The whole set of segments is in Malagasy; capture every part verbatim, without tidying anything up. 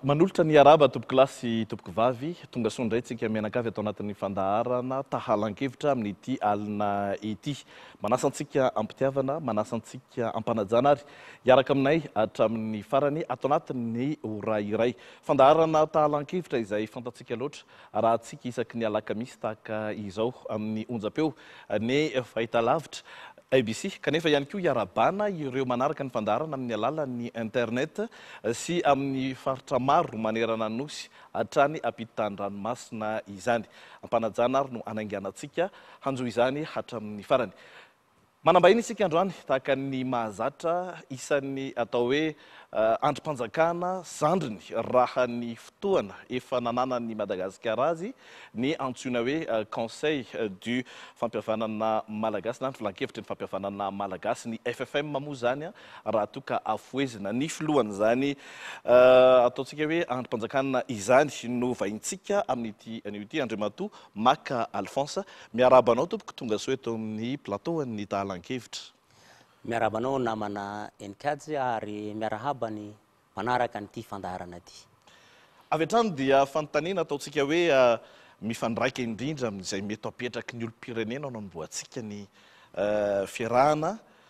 Manolotra ny araba tompoko lahy sy tompoko vavy tonga soa indray tsika mianakavy atao anatin'ny fandaharana tahalan-kevitra amin'ity alina ity. Manasa antsika ampitiavana, manasa antsika ampanajana ary hiaraka aminay hatramin'ny farany atao anatin'ny ora iray. Fandaharana tahalan-kevitra izay fantatsika loatra raha tsika isaky ny alakamisy tahaka izao amin'ny onjam-peo ny fahitalavitra A B C, kanefa ihany koa iarabana ireo manaraka ny fandaharana amin'ny alalan'ny internet sy amin'ny faritra maro manerana ny nosy hatrany ampitan-dranomasina izany. Ampanajana ary no anainganantsika hanjo izany hatramin'ny farany. Manambahiny isika androany tahaka ny mahazatra isan'ny atao hoe androm-panjakana zandriny raha ny fotoana efa nananan'ny Madagasikara azy ny antsoina hoe Conseil du fampihavanana malagasy na ny filan-kevitry ny fampihavanana malagasy ny F F M moa zany raha toka afoezina ny filohany zany ataontsika hoe androm-panjakana izany no vahintsika amin'ity an'ity Andriamatoa Maka Alphonse. Miarabanao tompoko tonga soa eto amin'ny plateau ny tahalan-kevitra. Miarabanao namana Enikajy ary miarahabany manaraka nyity fandaharana ity. Avy hatrany dia fanontaniana ataontsika hoe mifandraika indrindra amin'izay mety apetraky ny olom-pirenena anamboatsika ny fiarahana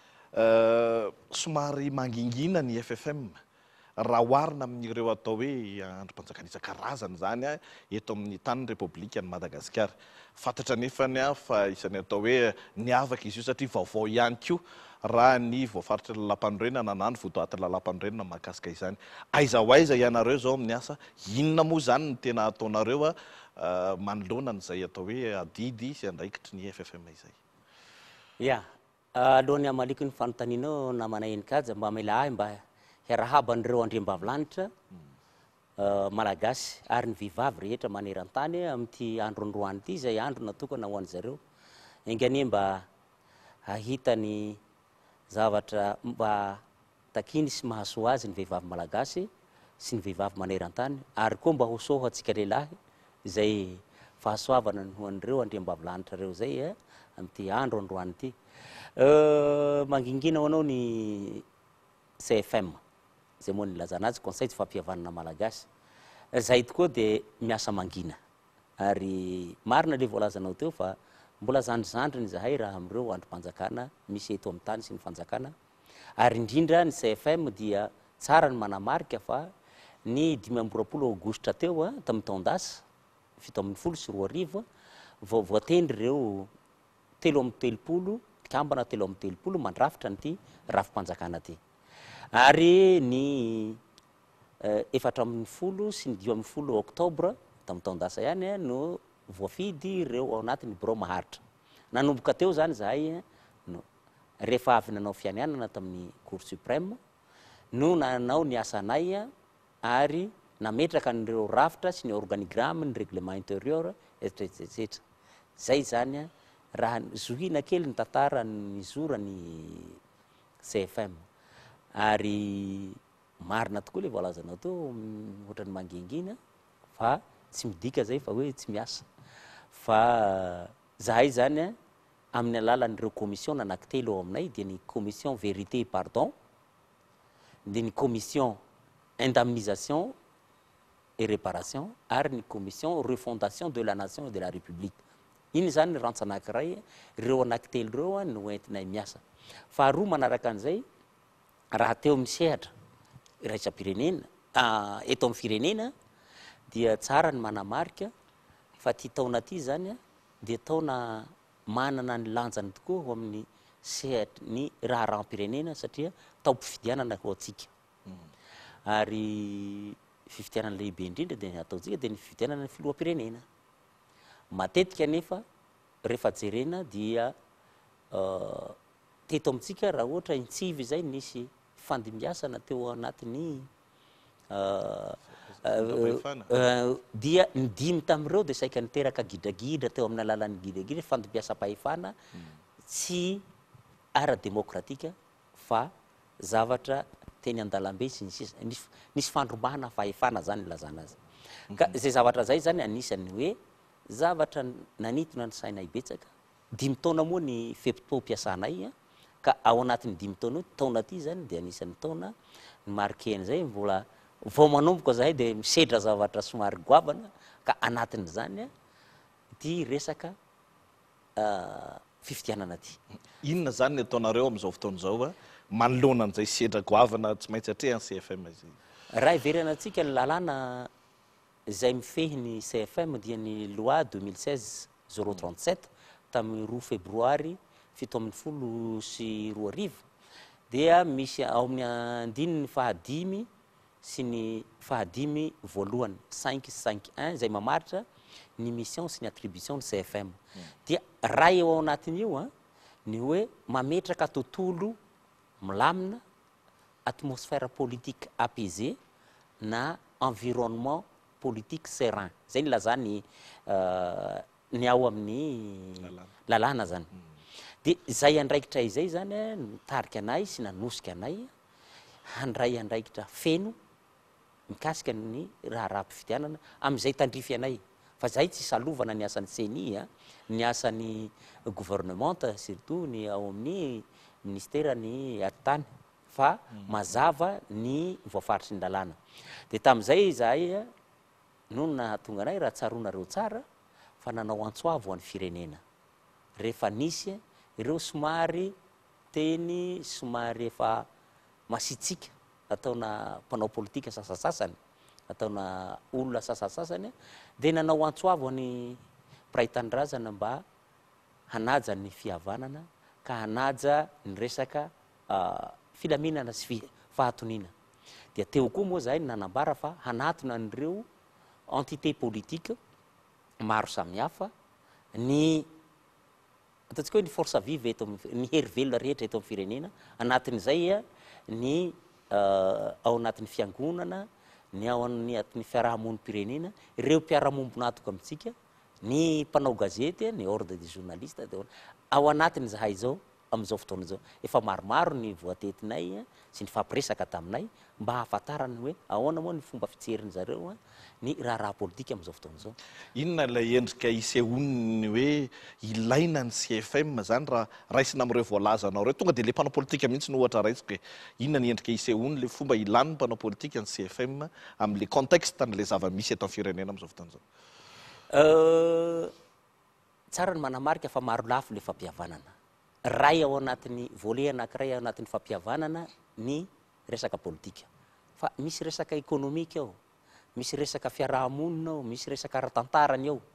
somary mangingina ny F F M raha oharina amin'ireo atao hoe androm-panjakana isan-karazany zany eto amin'ny tanin'ny Repoblikan'i Madagasikara. Fantatra nefany fa isany atao hoe niavaka izy io satria vaovao ihany koa raha ny voafaritra lalam-panorenana na ny votoaty lalam-panorenana mahakasika izany. Aiza ho aiza ianareo zao amin'ny asa, inona moa zany ny tena ataonareo manoloana n'izay atao hoe adidy sy andraikitry ny F F M izay? Ya, alohan'ny amaliko ny fanontanianao namana Enikajy mba mila ahy mba hiarahaban'ireo andriambavilanitra malagasy ary ny vehivavy rehetra maneran-tany amin'ity andro androany ity izay andro natokana ho an'ny zareo. Enganie mba hahitany zavatra mba takiny sy mahasoa azy ny vehivavy malagasy sy ny vehivavy maneran-tany ary koa mba hosoho antsika lehilahy izay fahasoavana ho an'ireo andriambavilanitra reo zay amin'ity andro androany ity. Mangingina ho anao ny C F M zay moa ny lazana azy Conseil du fampihavanana malagasy. Zay tokoa dia miasa mangina ary marina le voalazanao teo fa mbola zandrizandriny zahay raha amin'ireo androm-panjakana misy eto amin'ny tany sy ny fanjakana ary indrindra ny C F M dia tsara ny manamarika fa ny dimy amby roapolo aogositra teo tamin'ny taondasa fito ambin'ny folo sy roa arivo vao voatendry ireo telo amby telopolo kambana telo amby telopolo mandrafitra nyity rafim-panjakana ty ary ny efatra ambin'ny folo sy ny dimy ambin'ny folo oktobra tamin'ny taondasa ihany no voafidy ireo ao anatin'ny bureau maharitra. Nanomboka teo zany zahay no rehefa avy nanao fianianana tamin'ny Cour suprême no nanao ny asanay ary nametraka n'ireo rafitra sy ny organigramme ny règlement intérieur etcetera. Zay zany raha zohina kely ny tantara ny zorany C F M ary marina tokoa le voalazanao teo ohatran'ny mangingina fa tsy midika zay fa hoe tsy miasa fa zahay zany amin'ny alalan'ireo commission anankitelo ao aminay dia ny commission vérité et pardon dia ny commission indemnisation et réparation ary ny commission refondation de la nation et de la république. Iny zany ny rantsa anankiray ireo anankitelo ireo no entinay miasa. Faharoa manaraka an'izay raha teo misehatra iraisam-pirenena eto amin'ny firenena dia tsara ny manamarika fa ty taona ty zany dia taona manana ny lanjany tokoa ho amin'ny sehatra ny raha rahampirenena satria taom-pifidianana ho antsika ary fifidianana lehibe indrindra dia ataontsika dia ny fifidianana ny filoham-pirenena. Matetika nefa rehefa jerena dia teto amintsika raha ohatra intsivy zay nisy fandimbiasana teo anatin'ny dia ny dimy tamin'ireo dia saika niteraka gidragidra teo amin'ny alalan'ny gidragidra fandimbiasam-pahefana tsy ara-demokratika fa zavatra teny an-dalambe sy nisy fandrombahana fahefana zany lazana azy. Ka zay zavatra zay zany anisany hoe zavatra nanitona ny sainay betsaka. Dimy taona moa ny fepom-piasanay ka ao anatin'ny dimy taona taona ty zany dia anisan'ny taona marqué an'izay mbola vao manomboka zahay de misedra zavatra somary goavana ka anatin' zany a ty resaka fifidianana ty. Inona zany ny ataonareo am'izao fotoan'izao a manoloana an'izay sedra goavana tsy maintsy atrehan'ny C F M izy. Raha iverenantsika ny lalàna izay mifehy ny C F M dia ny loi deux mille seize zéro trente-sept tamin'ny roa febroary fito ambin'ny folo sy roa arivo dia misy ao amin'ny andininy fahadimy sy ny fahadimy voalohany cinq cinq un izay mamaritra ny mission sy ny attribution ny C F M. Dia raha eo ao anatin'io a ny hoe mametraka tontolo milamina, atmosphère politique apaisée na environnement politique serein. Zay ny lazany ny ao amin'ny lalàna zany. De zay andraikitra izay zany nitarika anay sy nanosika anay handray andraikitra feno mikasika ny raha raha-pifidianana am'izay tandrify anay. Fa zahay tsy salovana ny asan'ny C N I a, ny asan'ny gouvernement surtout ny ao amin'ny ministère ny arintany fa mazava ny voafaritry ny lalàna. De tam'izay zahay no nahatonga anay raha tsaronareo tsara fa nanao antsoavo an'ny firenena. Rehefa nisy ireo somary teny somary efa masitsika ataona mpanao politika sasasasany, ataona olona sasasasany de nanao antsoavo any mpiray tanindrazana mba hanaja ny fihavanana ka hanaja ny resaka filaminana sy fahatonina. Dia teo koa moa zahay nanambara fa hanatona an'ireo entité politique maro samihafa ny ataontsika hoe ny force vive eto ny hery velona rehetra eto amin'ny firenena, anatin'izay a ny ao anatin'ny fiangonana, ny ao anatin'ny fiarahamonim-pirenena, ireo mpiarahamombonatoka amintsika, ny mpanao gazety, ny ordre des journalistes, ao anatin' zahay zao am'izao fotoana zao efa maromaro ny voatetinay sy ny fampiresaka taminay mba hahafantarany hoe ahoana moa ny fomba fitserin'ny zareo a ny raharaha politika am'izao fotoana zao. Inona ilay endrika isehoniny hoe ilaina ny C F M zany raha raisina am'ireo voalazanao reo tonga de le mpanao politika mihitsy no ohatra raisiko hoe inona ny endrika isehony le fomba ilan'ny mpanao politika ny C F M am'le contexte n'le zava-misy eto amin'ny firenena am'izao fotoana zao. Tsara ny manamarika fa maro lafo le fampihavanana. Ray ao anatin'ny volet anankiray ao anatin'ny fampihavanana ny resaka politika. Fa misy resaka ekonomika ao, misy resaka fiarahamonina ao, misy resaka ara-tantarany ao.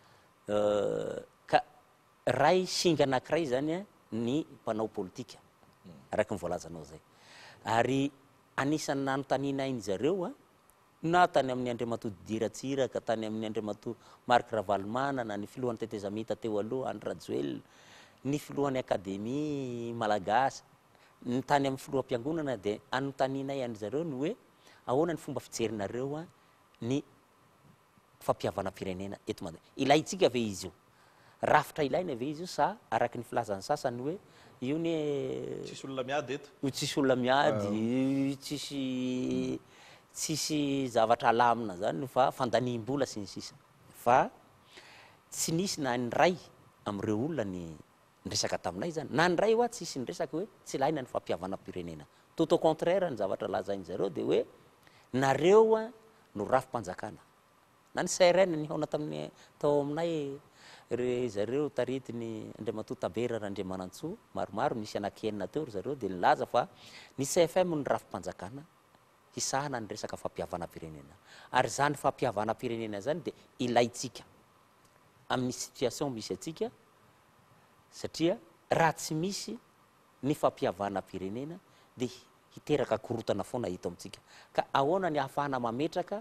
Ka ray singa anankiray zany ny mpanao politika araka ny voalazanao zay. Ary anisan'ny nanontaniana iny zareo a na tany amin'ny Andriamatoa Diratsiraka, tany amin'ny Andriamatoa Marc Ravalomanana, ny filohan'ny tetezamita teo aloha Andry Rajoelina, ny filohan'ny akademia malagasy, ny tany amin'ny filoham-piangonana de anontaninay any zareo ny hoe ahoana ny fomba fijerinareo a ny fampihavana firenena eto Madagasikara. Ilaitsika ve izy io? Rafitra ilaina ve izy io sa araky ny filazan'ny sasany hoe io ny tsisy olona miady eto. Tsisy olona miady, tsisy tsisy zavatra lamina zany fa fandaniam-bola sy ny sisa. Fa tsy nisy na ny ray am'ireo olona ny resaka taminay zany. Na ny ray hoa tsisy ny resaka hoe tsy ilaina ny fampihavana pirenena. Tout au contraire ny zavatra lazainy zareo de hoe nareo a no rafim-panjakana. Na ny C R N ny hona tamin'ny tao aminay re zareo taritiny Andriamatoa Tabera Randriamanantsoa, maromaro misy anakenina teo zareo de nilaza fa ny C F M ny rafim-panjakana hisahana ny resaka fampihavana pirenena. Ary zany fampihavana pirenena zany de ilaitsika amin'ny situation misy atsika satria raha tsy misy ny fampihavana pirenena de hiteraka korotana foana hita amintsika. Ka ahoana ny ahafahana mametraka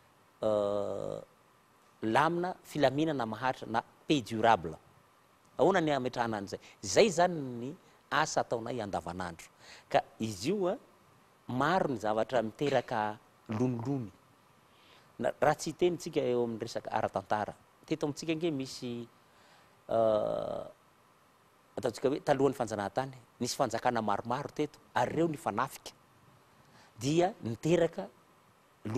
lamina filaminana maharitra na paix durable. Ahoana ny ametrahana an'izay? Zay zany ny asa ataonay andavanandro. Ka izy io a maro ny zavatra miteraka lonilony. Raha tsy tenitsika eo amin'ny resaka ara-tantara. Teto amintsika nge misy ataontsika hoe talohan'ny fanjanahantany, nisy fanjakana maromaro teto ary reo ny fanafika dia niteraka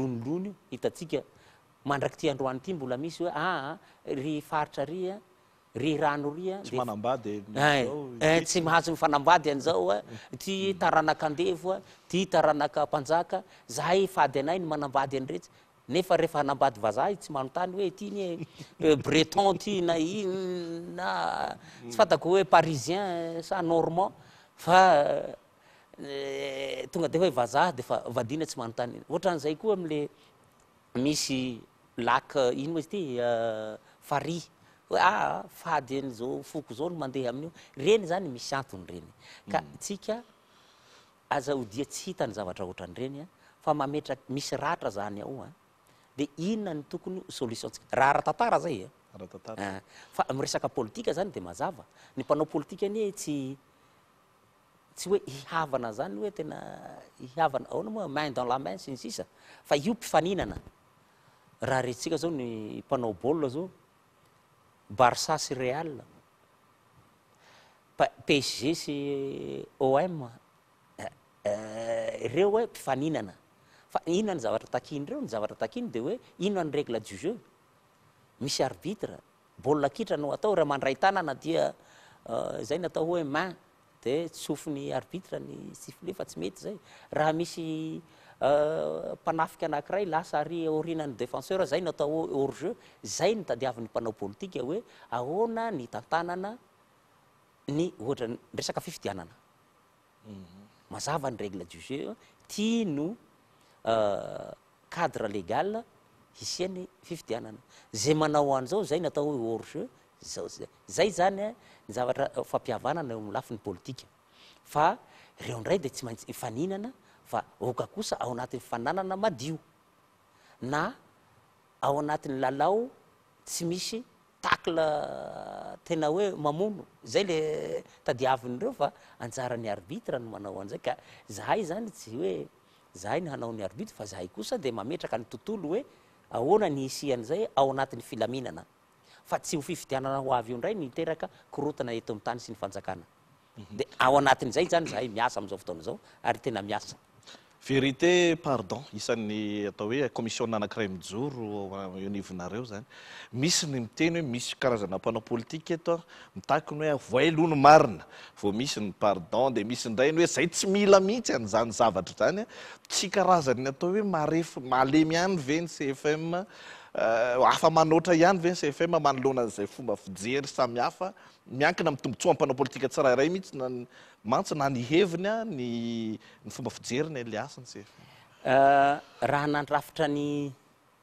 lonilony. Hitatsika mandraky ty androany ty mbola misy hoe ah ry faritra ry a ry rano ry a tsy manambady tsy mahazo mifanambady an'izao a ty taranak'andevo a ty taranaka mpanjaka zahay fady anay ny manambady an'iretsy nefa rehefa hanambady vazaha tsy manontany hoe ty ny breton ty na ino na tsy fantako hoe parisien sa normand fa tonga de hoe vazaha de fa vadina tsy manontany ohatran'izay koa am'le misy lac ino izy ty fary hoe a fady an'izao foko zao no mandeha amin'io reny zany misy antony reny ka tsika aza odia tsy hita ny zavatra ohatran'ireny a fa mametraky misy ratra zany ao a de inona ny tokony solutiontsika raha ara-tantara zay a fa miresaka politika zany de mazava ny mpanao politika anie tsy tsy hoe hihavana zany hoe tena hihavana aona moa main dans la main sy ny sisa fa io mpifaninana raha retsika zao ny mpanao baolina zao Barça sy Real P S G sy O M ireo hoe mpifaninana fa inona ny zavatra takiny reo ny zavatra takiny de hoe inona ny règle du jeu misy arbitre baolina kitra no atao raha mandray tanana dia zay natao hoe main de tsofiny arbitre ny sifflet fa tsy mety zay raha misy mpanafika anankiray lasa ary aorinan'ny défenseur zay natao hors jeu zay ny tadiavin'ny mpanao politika hoe ahoana ny tantanana ny ohatra resaka fifidianana mazava ny règle du jeu tiano cadre légal hisiany fifidianana zay manao an'izao zay natao hoe hors jeu zao zay zany ny zavatra fampihavanana eo amin'ny lafiny politika fa reo ndray de tsy maintsy ifaninana fa oka kosa ao anatin'ny fananana madio na ao anatin'ny lalao tsy misy takla tena hoe mamono zay le tadiavin'ireo fa anjaran'ny arbitre no manao an'izay ka zahay zany tsy hoe zahay ny hanao ny arbitre fa zahay kosa de mametraka ny tontolo hoe ahoana ny isian'izay ao anatin'ny filaminana fa tsy ho fifidianana ho avy io ndray ny teraka korotana eto amin'ny tany sy ny fanjakana de ao anatin'izay zany zahay miasa am'izao fotoana zao ary tena miasa vérité pardon isan'ny atao hoe commission anankiray mijoro eo nivonareo zany misy ny miteny hoe misy karazana mpanao politika eto mitakiny hoe voailony marina vao misy ny pardon de misy ndray ny hoe zay tsy mila mihitsy an'izany zavatra zany tsy karazany atao hoe marefo malemy ihany ve ny C F M afa manoatra ihany ve ny C F M manoloana an'izay fomba fijery samihafa miankina amin'ny tombontsoa mpanao politika tsirairay mihitsy na mantsy na ny heviny a ny ny fomba fijeriny le asany C F M raha nandrafitra ny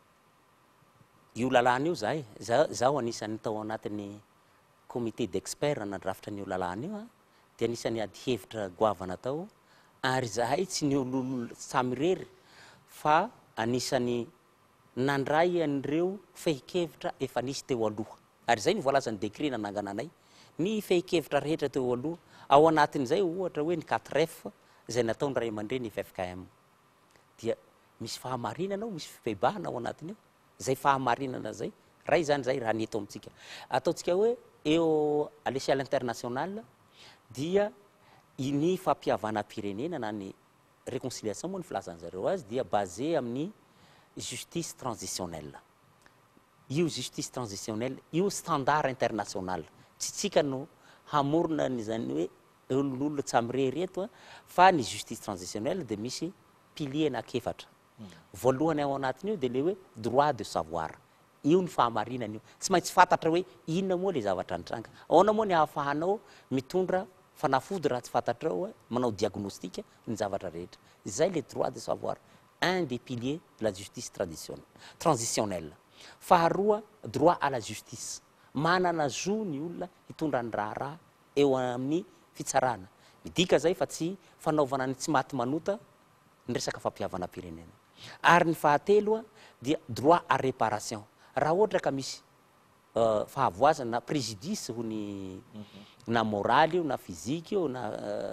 io lalàna io zahay zaho anisan'ny tao anatin'ny comité d'expert nandrafitra n'io lalàna io a de anisan'ny ady hevitra goavana tao ary zahay tsy ny ololo samy rery fa anisan'ny nandray an'ireo fehikevitra efa nisy teo aloha ary zay ny voalazany décret nanangana anay ny fehikevitra rehetra teo aloha ao anatin'izay ohatra hoe ny quatre F zay nataony ray aman-dreny ny F F K M dia misy fahamarinana ao misy fibebahana ao anatiny io zay fahamarinana zay ray zany zay raha neto amintsika ataontsika hoe eo à l'échelle internationale dia ny fampihavana-pirenena na ny réconciliation moa ny filazan'zareo azy dia basé amin'ny justice transitionnelle io justice transitionnelle io standard international tsy tsika no hamorona ny zany hoe ololona tsy amirery eto a fa ny justice transitionnelle de misy pilier anakefatra voalohany ao anatiny io de le hoe droit de savoir io ny fahamarinana io tsy maintsy fantatra hoe inona moa le zavatra nitranga ahoana moa ny hahafahanao mitondra fanafody raha tsy fantatrao a manao diagnostique ny zavatra rehetra zay le droit de savoir un des piliers de la justice traditionnelle transitionnelle faharoa droit à la justice manana zo ny olona hitondra ny raharaha eo amin'ny fitsarana midika zay fa tsy fanaovana ny tsy maty manota ny resaka fampihavana-pirenena ary ny fahatelo a dia droit à réparation raha ohatra ka misy fahavoazana na préjudice ho ny na moraly io na fizika io na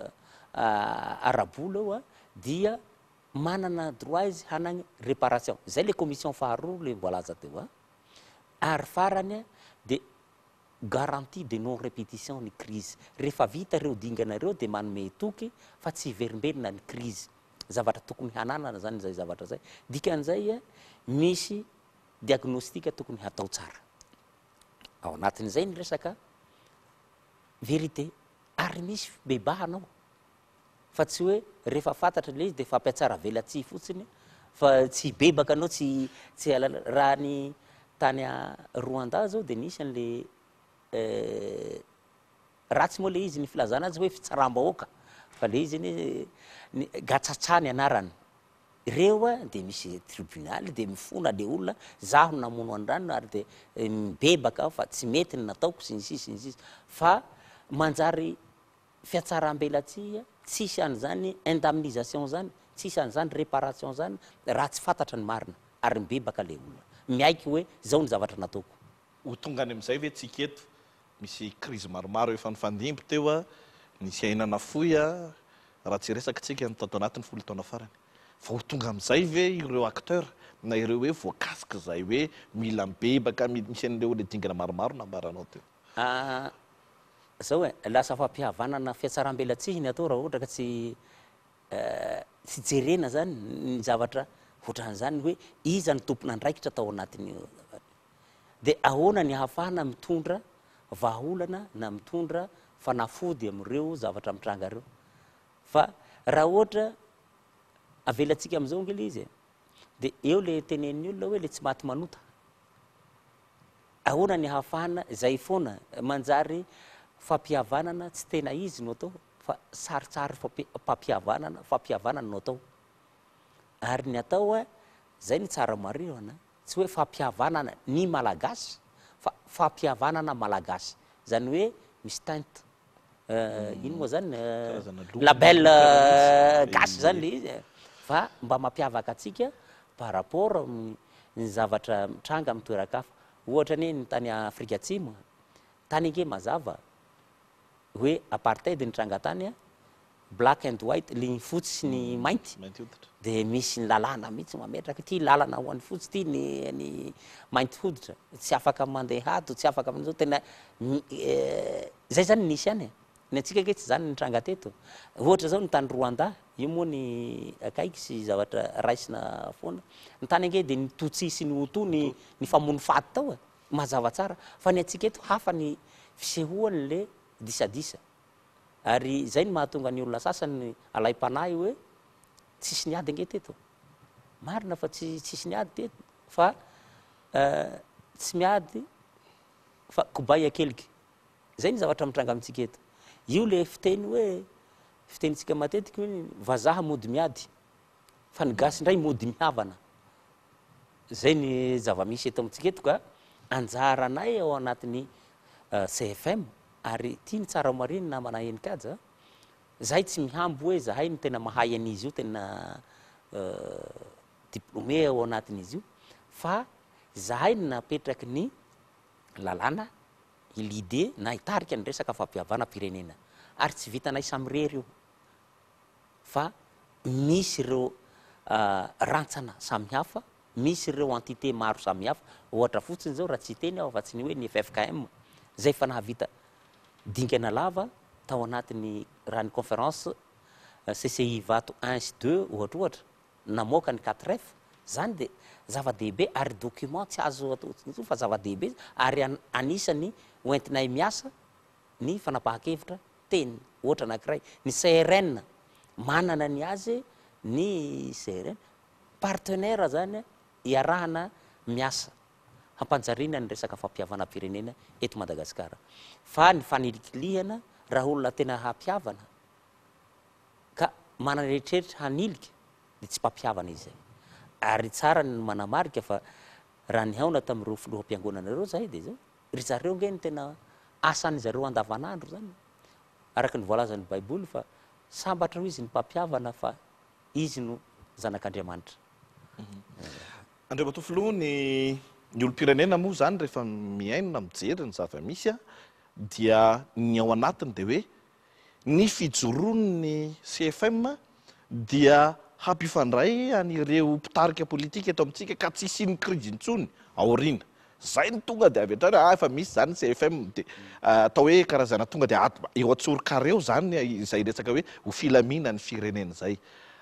arabola io a dia manana droit izy hanagny réparation zay le commission faharoa le voalaza teo a ary farany de garantie de non répétition ny crise rehefa vita reo dinganareo de manome toky fa tsy verimbelona ny crise zavatra tokony hananana zany zay zavatra zay dikan'izay a misy diagnostika tokony hatao tsara ao anatin'izay ny resaka vérité ary misy bebahanao fa tsy hoe rehefa fantatra le izy de fampiatsara velatsy fotsiny fa tsy bebaka anao tsy tsy alala raha ny tany a Rwanda zao de nisy an'le ratsy moa le izy ny filazana azy hoe fitsaram-bahoaka fa le izy ny gatsatsany anarany reo a de misy tribunaly de mifona le olona zaho namono andrano ary de mibebaka fa tsy mety ny nataoko sy ny sisy ny sisy fa manjary fiatsaram-belatsy tsisy an'zany indemnisation zany tsisy an'zany réparation zany raha tsy fantatra ny marina ary mibebaka le olona miaiky hoe zao ny zavatra nataoko ho tonga any amin'izay ve tsika eto misy crise maromaro efa nifandimby teo a nisy ainana foy a raha tsy resaka tsika ny tato anatin'ny folo taona farany fa ho tonga amin'izay ve ireo acteur na ireo hoe voakasika zay hoe mila mibebaka misy an'ireo le dingana maromaro nambaranao teo zao e lasa fampihavanana fiatsaram-belatsihiny atao raha ohatra ka tsy tsy jerena zany ny zavatra ohatran'zany hoe iza ny tompona andraikitra tao anatiny de ahoana ny ahafahana mitondra vahaolana na mitondra fanafody am'ireo zavatra mitranga reo fa raha ohatra avelatsika am'izao ngely izy de eo le tenen'ny olona hoe le tsy maty manota ahoana ny ahafahana zay foana manjary fampihavanana tsy tena izy no atao fa saritsary fampihavanana fampihavanana no atao ary ny atao a zay ny tsara marihana tsy hoe fampihavanana ny malagasy fa fampihavanana malagasy zany hoe misy teinte ino moa zany label gasy zany le izy fa mba mampiavaka atsika par rapport ny zavatra mitranga amin'ny toerakafa ohatra ny ny tany Afrika Atsimo tany ange mazava hoe apartheid nitranga tany a black and white le fotsy sy ny mainty de misy ny lalàna mihitsy mametraka ty lalana ho an'ny fotsy ty ny ny mainty hoditra tsy afaka mandeha ato tsy afaka amin'izao tena zay zany nisy any ny atsika ke tsy zany nitranga teto ohatra zao ny tany Rwanda io moa ny akaiky sy zavatra raisina foana ny tany ange de ny Tutsi sy ny Hutu ny ny famono faty tao a mazava tsara fa ny atsika eto hafa ny fisehoany le disadisa ary zay ny mahatonga ny olona sasany alay-panahy hoe tsisy niady ange teto marina fa tsy tsisy niady teto fa tsy miady fa kobay akeliky zay ny zavatra mitranga amintsika eto io le fiteny hoe fitenitsika matetiky hoe vazaha mody miady fa ny gasy indray mody mihavana zay ny zava-misy eto amintsika eto ka anjaranay ao anatin'ny C F M ary tia ny tsara mariny namana enikaja zahay tsy mihamby hoe zahay ny tena mahay an'izy io tena diplômé ao anatin'izy io fa zahay ny napetraky ny lalàna l'idée na hitarika ny resaka fampihavana pirenena ary tsy vitanay samirery io fa misy ireo rantsana samihafa misy ireo entité maro samihafa ohatra fotsiny zao raha tsy teny aho fa tsy ny hoe ny F F K M zay fa nahavita dingana lava tao anatin'ny raha ny conférence C C I vato un sy deux ohatra ohatra namoaka ny quatre F zany de zava-dehibe ary document tsy azo atao fa zava-dehibe ary anisany hoentinay miasa ny fanapahan-kevitra teny ohatra anankiray ny C R N manana ny azy ny C R N partenaire zany iarahana miasa hampanjariana ny resaka fampihavana pirenena eto Madagasikara fa ny fanilikilihana raha olona tena hampihavana ka manana eritreritry hanilika de tsy mpampihavana izy ary tsara ny manamarika fa raha ny haona tamin'ireo filoham-piangonana reo zahay de zao ry zareo nge ny tena asany zareo andavanandro zany araka ny voalazan'ny baiboly fa sambatra ho izy ny mpampihavana fa izy no zanak'Andriamanitra. Andriamatofilo ny ny olo-pirenena moa zany rehefa miaina mijery ny zava-misy a dia ny ao anatiny de hoe ny fijoroan'ny C F M dia hampifandray an'ireo mpitarika politika eto amintsika ka tsy isian'ny crise intsony aoriana zay ny tonga de avy hatrany ah efa misy zany C F M de atao hoe karazana tonga de ato eo atsorokareo zany izay resaka hoe ho filamina ny firenena zay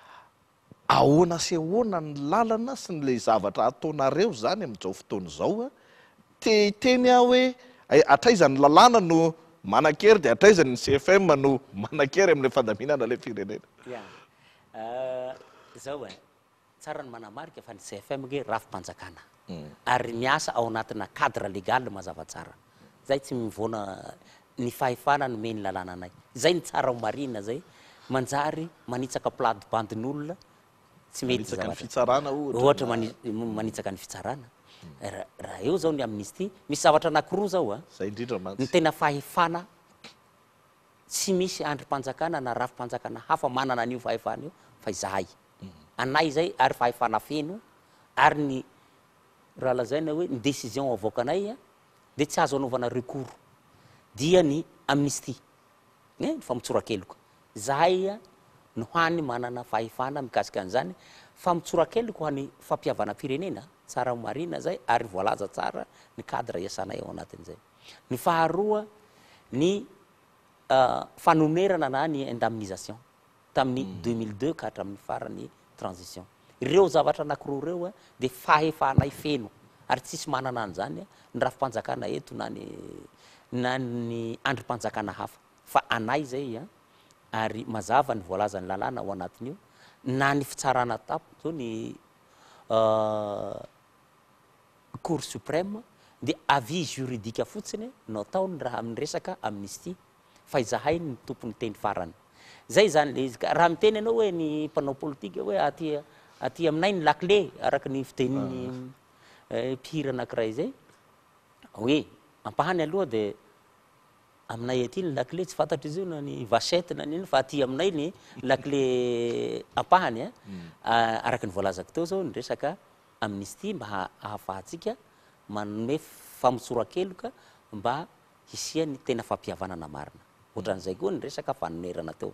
ahoana sy ahoana ny lalana sy nyle zavatra ataonareo zany amin'izao fotoana izao a te teny ah hoe atraizany lalàna no manan-kery dia atraizany ny C F M no manan-kery amin'ny fandaminana le firenena. Ya zao e tsara ny manamarika fa ny C F M ge rafim-panjakana ary miasa ao anatina cadre légal mazava tsara zay tsy mivoana ny fahefana no meny lalàna anay zay ny tsara ho marina zay manjary manitsaka plate-bandin'olona tsy mety Manitsaka ny fitsarana ohatra manitsaka ny fitsarana raha eo zao ny amnistie misy zavatra anankiroa zao a zay indrindra mantsy ny tena fahefana tsy misy andrim-panjakana na rafim-panjakana hafa manana an'io fahefana io fa izahay anay zay ary fahefana feno ary ny raha lazaina hoe ny décision avoakanay a dia tsy azo anaovana recours dia ny amnistie ny famotsoran-keloka zahay a no hany manana fahefana mikasika an'izany fa mitsoran-keloka ho an'ny fampiavana firenena tsara ho marina zay ary voalaza tsara ny cadre iasanay ao anatin'izay ny faharoa ny fanomerana na ny indemnisation tamin'ny deux mille deux ka hatramin'ny farany transition ireo zavatra anankiroa ireo a dia fahefanay feno ary tsisy manana an'izany ny rafim-panjakana eto na ny na ny andrim-panjakana hafa fa anay zay a ary mazava ny voalaza ny lalàna ao anatin'io na ny fitsarana tapo zao ny cour suprême dia avis juridique fotsiny no ataony raha amin'ny resaka amnistie fa izahay ny tompony teny farany zay zany le izy ka raha miteny ianao hoe ny mpanao politika hoe aty aty aminay ny laclé araka ny fitenin'ny mpihira anankiray zay hoe ampahany aloha dia aminay aty ny laclé tsy fantatra izy io na ny vachette na niny fa aty aminay ny laclé ampahany a araka ny voalazako teo zao ny resaka amnistie mba ahafahantsika manome famotsoran-keloka mba hisia ny tena fampihavanana marina ohatran'izay koa ny resaka fanonerana teo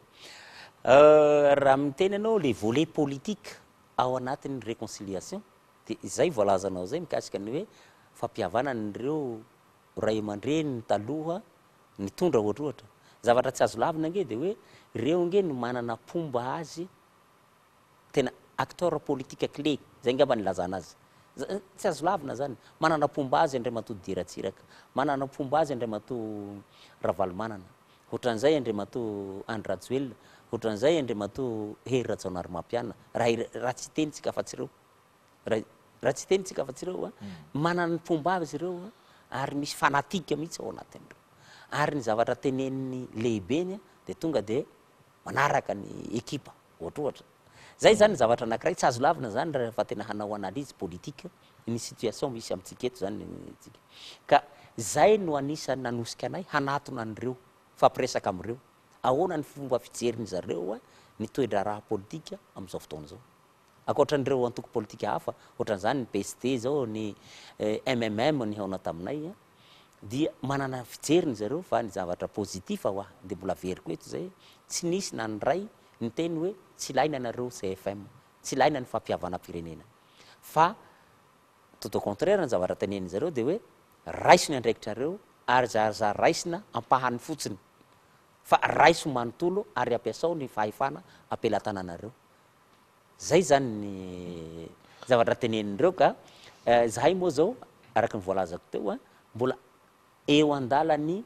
raha miteny ianao le volet politique ao anatin'ny réconciliation dia izay voalazanao zay mikasika ny hoe fampihavanan'ireo ray aman-dreny taloha nitondra ohatra ohatra zavatra tsy azo lavina nge dia hoe ireo nge no manana pomba azy tena acteur politique clé zay ngamba nilazana azy tsy azo lavina zany manana pomba azy indray mato diratsiraka manana pomba azy indray mato ravalomanana ohatran'izay indray mato andrajoelona ohatran'izay indray mato hery ratsaonary mampianina raha raha tsy tenitsika fa tsy ireo raha tsy tenitsika fa tsy ireo a manana ny pomba azy ireo a ary misy fanatika mihitsy ao anatin'ireo ary ny zavatra teneniny lehibeny dia tonga dia manaraka ny ekipa ohatra ohatra zay zany zavatra anankiray tsy azo lavina zany rehefa tena hanao analyse politique ny situation misy amintsika eto zany tsika ka zay no anisany nanosika anay hanatona an'ireo fampiresaka amin'ireo ahoana ny fomba fijeriny zareo a ny toedra raha politika amin'izao fotoana zao akoatran'ireo antoko politika hafa ohatran'izany ny P S D zao ny M M M ny haona taminay dia manana fijeriny zareo fa ny zavatra positif ho ah dia mbola veriko eto zay tsy nisy na ny ray ny teny hoe tsy ilaina nareo C F M tsy ilaina ny fampihavana firenena fa tout au contraire ny zavatra teneny zareo dia hoe raisiny andraikitrareo ary zaza raisina ampahany fotsiny fa raiso manontolo ary ampiasao ny fahefana ampelatananareo zay zany ny zavatra tenenin'ireo ka zahay moa zao araka ny voalazako teo a mbola eo andalany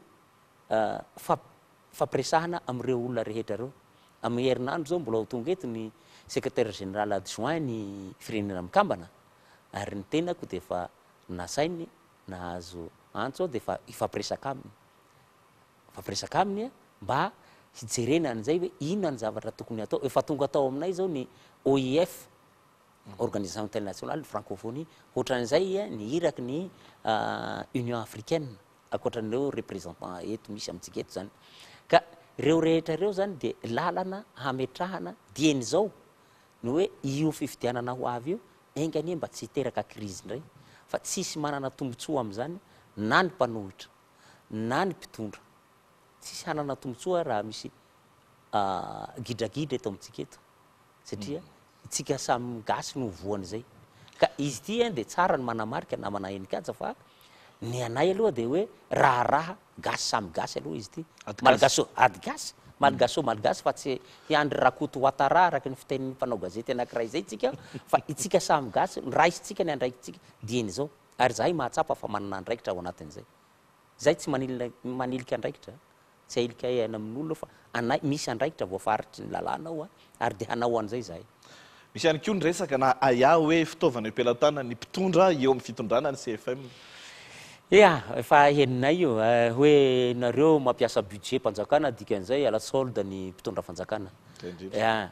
fampiresahana amin'ireo olona rehetra reo amin'ny herinandro zao mbola ho tonga eto ny secrétaire général adjoint ny firenena mikambana ary ny tenako dia efa nasainy nahazo antso ao dia efa ifampiresaka aminy fampiresaka aminy a mba hijerena an'izay hoe inona ny zavatra tokony atao efa tonga atao aminay zao ny O I F organisation internationale francophonie ohatran'izay a ny iraky ny union africaine akoatran'ireo représentant eto misy amintsika eto zany ka ireo rehetra ireo zany dia lalana hametrahana dieny zao no hoe io fifidianana ho avy io engany mba tsy hiteraka crise indray fa tsisy manana tombotsoa amin'izany na ny mpanohitra na ny mpitondra tsisy hanana tombotsoa raha misy gidragidra eto amintsika eto satria itsika samy gasy no voan'izay ka izy ity dia tsara ny manamarika namana enikatsa fa ny anay aloha dia hoe raharaha gasy samy gasy aloha izy ity malgaso ady gasy malgaso malgasy fa tsy hiandry rakoto Ouattara araka ny fitenin'ny mpanao gazety anankiray zay tsika fa itsika samy gasy raisitsika ny andraikitsika dieny zao ary zahay mahatsapa fa manana andraikitra ao anatin'izay zay tsy manilika andraikitra tsy ailika aina amin'olona fa anay misy andraikitra voafaritry ny lalàna ao a ary de hanao an'izay zahay. Misy ihany koa ny resaka na aya hoe fitaovana ampelatana ny mpitondra eo amin'ny fitondrana ny C F M. Ya efa heninay io hoe nareo mampiasa budget mpanjakana dikan'izay ala solde ny mpitondra fanjakana. Ya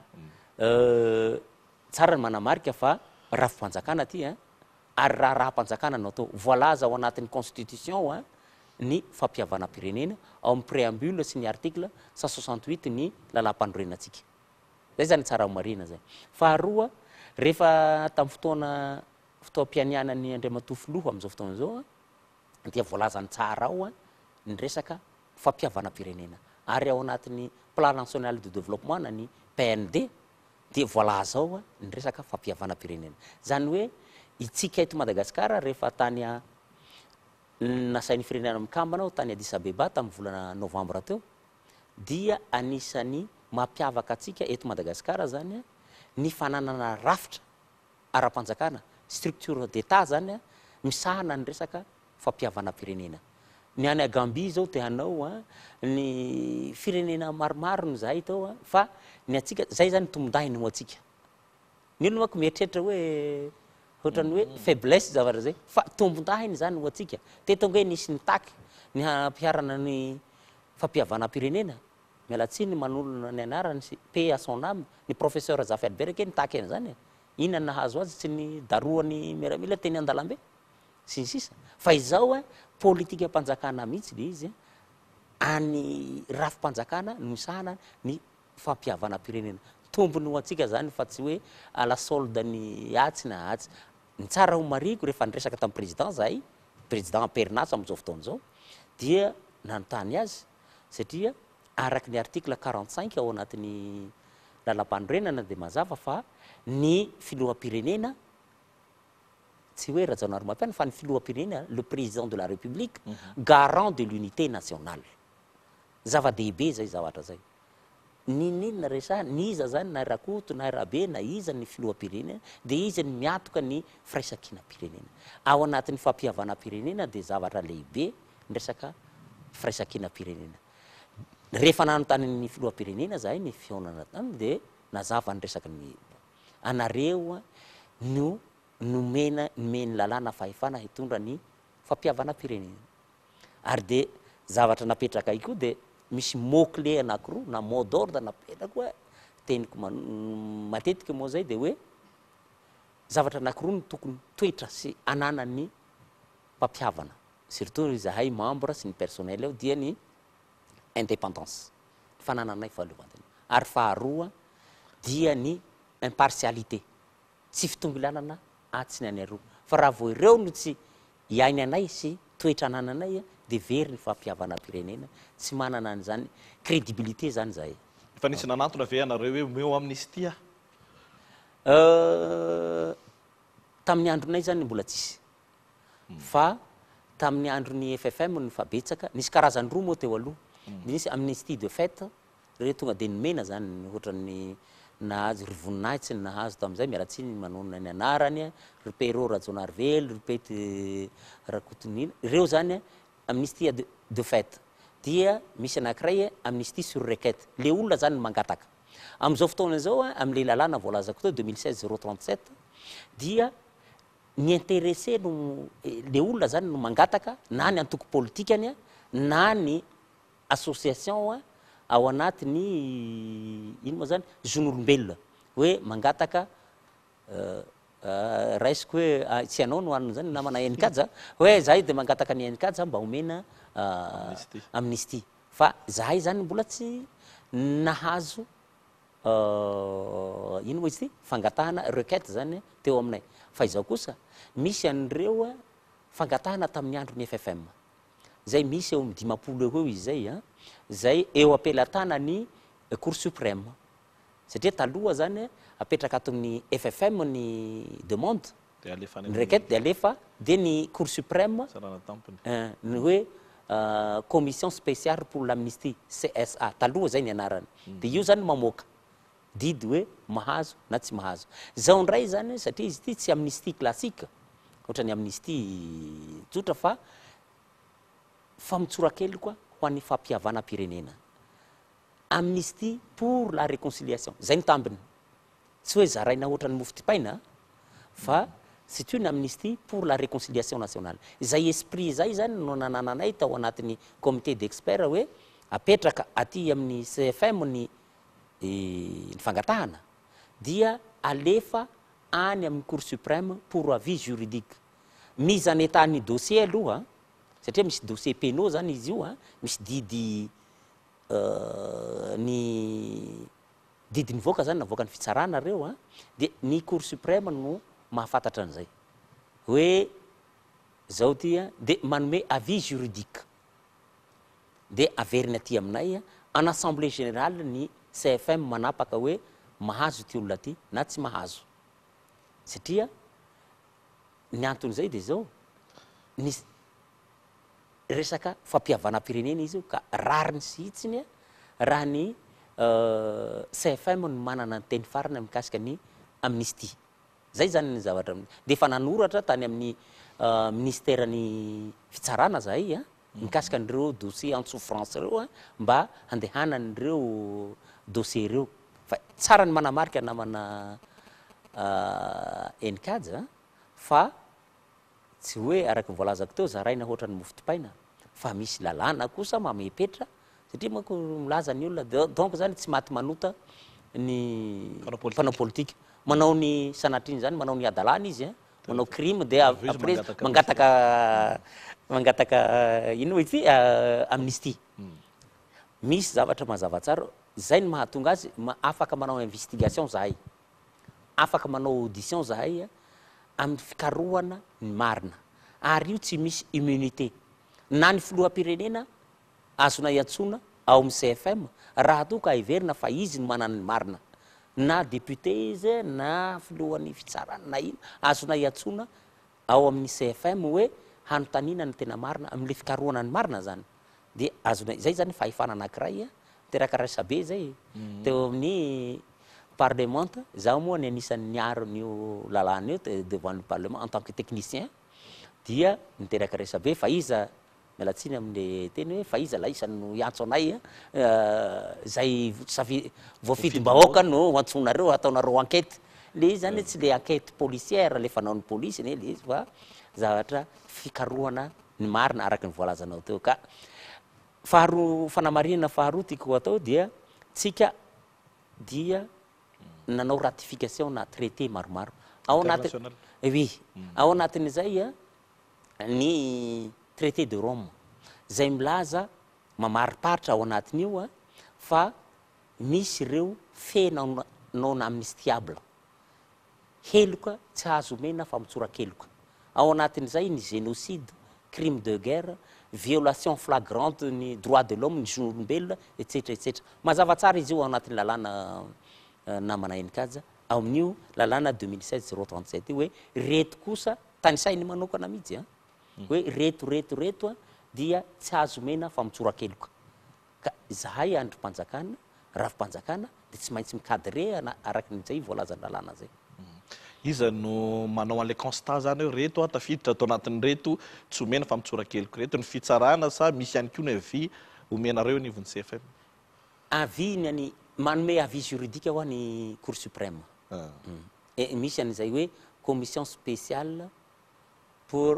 tsara ny manamarika fa rafim-panjakana ty a ary raha raha-mpanjakana no atao voalaza ao anatin'ny constitution a ny fampiavana-pirenena ao amin'ny préambule sy ny article cent soixante-huit ny lalam-panorenatsika. Zay zany tsara marina zay. Faharoa rehefa tamin'ny fotoana fotoam-pianianan'ny Andriamatofoloha amin'izao fotoana zao dia voalazany tsara ao a ny resaka fampiavana-pirenena ary ao anatin'ny plan national de développement na ny P N D dia voalaza ao a ny resaka fampiavana-pirenena. Zany hoe itsika eto Madagasikara rehefa tany a nasain'ny firenena mikambana ao tany Addis Abeba tamin'ny volana novambra teo dia anisany mampiavaka atsika eto Madagasikara zany a ny fananana rafitra ara-panjakana structure d'état zany a misahana ny resaka fampiavana-pirenena. Ny any Gambie zao te hanao a ny firenena maromaro no zahay tao a fa ny atsika zay zany tombondahiny ho atsika. Ny olo manko mieritreritra hoe ohatrany hoe faiblesse zavatra zay fa tombondahiny zany ho atsika. Teto hoe nisy nitaky ny hampiarana ny fampiavana-pirenena. Miala tsiny manolona ny anarany sy paix à son âme ny professeur Zafy Albert ke nitaky an'izany. Inona nahazo azy tsy ny daroany miaramila teny an-dalambe sy ny sisa. Fa izao a politika mpanjakana mihitsy le izy any rafim-panjakana no misahana ny fampiavana-pirenena. Tombony ho atsika zany fa tsy hoe ala solde ny atsy na atsy. Ny tsara ho mariko rehefa niresaka tamin'ny président zahay président Pernas amin'izao fotoana zao dia nanontany azy satria araky ny article quarante-cinq ao anatin'ny lalam-panorenana dia mazava fa ny filoham-pirenena tsy hoe Rajaonarimampiana fa ny filoham-pirenena le président de la République garant de l'unité nationale. Zava-dehibe zay zavatra zay. Ninina resahana niza zany na rakoto na rabe na iza ny filoham-pirenena dia izy ny miatoka ny firaisankina-pirenena. Ao anatin'ny fampiavana-pirenena dia zavatra lehibe ny resaka firaisankina-pirenena. Rehefa nanontany filoham-pirenena zahay ny fionana tany dia nazava ny resaka ny anareo no nomena nomeny lalàna fahefana hitondra ny fampiavana-pirenena. Ary dia zavatra napetraka io koa dia misy mot-clé anankiroa na mot d'ordre napetraka hoe teniko matetika moa zay dia hoe zavatra anankiroa no tokony toetra sy ananan'ny mpampiavana surtout zahay membre sy ny personnel ao dia ny indépendance fanananay fahalovantena ary faharoa dia ny impartialité tsy fitongilanana atsy ny any aroa fa raha vao ireo no tsy iainy anay sy toetra anananay dia very ny fampiavana-pirenena tsy manana an'izany crédibilité zany zahay. Fa nisy nanantona ve anareo hoe omeo amnistia? Tamin'ny andronay zany mbola tsisy fa tamin'ny andron'ny F F M ny fabetsaka nisy karazany roa moa teo aloha. Nisy amnistie de fait re tonga dia nomena zany ohatran'ny nahazo ry voninahitsy ny nahazo tamin'izay mialatsiny manonona ny anarany ry Pero Rajaonarively ry Pety Rakotonina ireo zany amnistie de, de fait dia misy anankiray amnistie sur requête le olona zany mangataka amin'izao fotoana zao amin'le lalàna voalazako teo deux mille seize zéro trente-sept dia ny intéressé no le olona zany no mangataka na ny antoko politikany na ny association ao anatiny ino moa zany zon'olombelona hoe mangataka raisiko hoe tsy anao no anona zany namana enikajy hoe zahay dia mangataka ny enikajy mba homena amnistie fa zahay zany mbola tsy nahazo ino moa izy ty fangatahana requête zany teo aminay fa izao kosa misy an'ireo fangatahana tamin'ny andron'ny F F M zay misy eo amin'ny dimapolo eo eo izy zay a zay eo ampelatana ny cour suprême satria taloha zany apetraka ato amin'ny F F M ny demande ny requête dia alefa dia ny cour suprême ny hoe commission spéciale pour l'amnistie C S A taloha zay ny anarany dia io zany mamoaka didy hoe mahazo na tsy mahazo zao ndray zany satria izy ity tsy amnistie classique ohatrany amnistie tsotra fa fa mitsora kely koa ho an'ny fampiavana-pirenena. Amnistie pour la réconciliation. Zay ny tambiny. Tsy hoe zaraina ohatra ny mofo dipaina, fa c'est une amnistie pour la réconciliation nationale. Zay esprit zay zany no nanananay tao anatin'ny comité d'experts hoe apetraka aty amin'ny C F M ny ny fangatahana dia alefa any amin'ny Cour suprême pour avis juridique. Mise en état ny dossier aloha, satria misy dossier pénaux zany izy io, misy didy ny didiny voaka zany navoaka ny fitsarana reo, dia ny Cour suprême no mahafantatra an'izay hoe zao tia de manome avis juridique de averina aty aminay en assemblée générale ny C F M manapaka hoe mahazo ty olona ty na tsy mahazo, satria ny anton'izay de zao ny resaka fampiavana-pirenena izy io ka rariny sy hitsiny raha ny C F M no manana ny teny farany mikasika ny amnistie. Zay zany ny zavatra de efa nanoratra tany amin'ny ministère ny fitsarana zahay mikasika an'ireo dossier en souffrance reo mba handehanan'ireo dossier reo. Fa tsara ny manamarika namana Encadre fa tsy hoe araky ny voalazako teo zaraina ohatra ny mofo dipaina, fa misy lalàna kosa mamepetra satria manko milaza ny olona donc zany tsy maty manota ny mpanao politika. Manao ny sanatriny zany, manao ny adalàna izy, manao crime de après mangataka mangataka ino ity amnistie. Misy zavatra mazava tsara, zay ny mahatonga azy afaka manao investigation zahay, afaka manao audition zahay amin'ny fikarohana ny marina, ary io tsy misy immunité na ny filoham-pirenena azona iatsona ao amin'ny C F M raha toa ka heverina fa izy no manana ny marina, na député izy na filohan'ny fitsarana na ino azona iatsona ao amin'ny C F M hoe hanotanina ny tena marina amin'le fikarohana ny marina zany. De azona zay zany fahefana anankiray teraka raisabe zay teo amin'ny parlement. Zaho moa ny anisan'ny niaro n'io lalàna io devant le parlement en tant que technicien, dia niteraka raisabe fa iza mialatsiny amin'le teny hoe fa iza la isany no iantso anay zay safi voafidim-bahoaka no antsonareo ataonareo enquête. Le izy zany tsy le enquête policière le fanaon'ny police ne le izy fa zavatra fikarohana ny marina araky ny voalazanao teo. Ka faharoa fanamarina faharoa tiako atao dia tsika dia nanao ratification na traité maromaro ao anatin' oui ao anatin'izay ny traité de Rome zay milaza mamariparitra ao anatin'io fa misy ireo fena non amnistiable, heloka tsy azo omena fa mitsorakeloka. Ao anatin'izay ny génocide, crime de guerre, violation flagrante ny droit de l'homme, ny zon'olombelona etc etc. Mazava tsara izy io ao anatin'ny lalàna namana Encadre ao amin'io lalàna deux mille seize zéro trente-sept hoe reto kosa tany sainy manokana mihitsy hoe reto reto reto dia tsy azo omena fa mitsorakeloka. Ka zahay androm-panjakana ravi-panjakana de tsy maintsy mikadre araky n'izay voalazany lalàna zay. Iza no manao an'le constat zany hoe reto tafiditra atao anatin'ny reto tsy omena fa mitsorakeloka reto ny fitsarana sa misy ihany koa ny avis omenareo ny ivon'ny C F M? Avis ny any manome avis juridique ho any Cour suprême. E misy an'izay hoe commission spéciale pour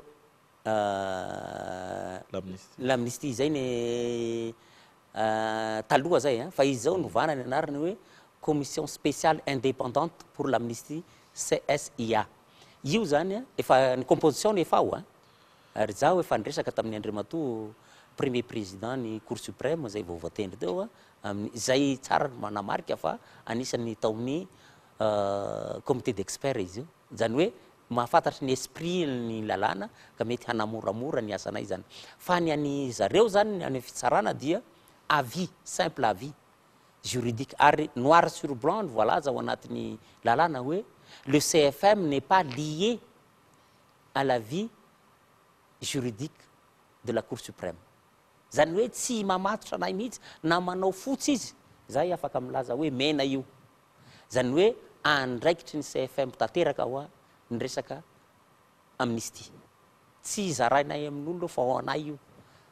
l'amnistie zay ny taloha zay, fa izy zao novana ny anarany hoe commission spéciale indépendante pour l'amnistie C S I A. Io zany efa ny composition ny efa ao ary zaho efa niresaka tamin'ny Andriamatoa premier président ny Cour suprême zay vao voatendry teo zay tsara manamarika fa anisan'ny taon'ny comité d'experts izy io, zany hoe mahafantatra ny esprit ny lalàna ka mety hanamoramora ny asanay zany. Fa ny any zareo zany any fitsarana dia avis, simple avis juridique, ary noir sur blanc voalaza ao anatin'ny lalàna hoe le C F M n'est pas lié à l'avis juridique de la Cour suprême. Zany hoe tsy mamatotra anay mihitsy na manao fotsy izy zay afaka milaza hoe mena io. Zany hoe andraikitry ny C F M tanteraka ao ny resaka amnistie. Tsy zarainay amin'olo fa ho anay io.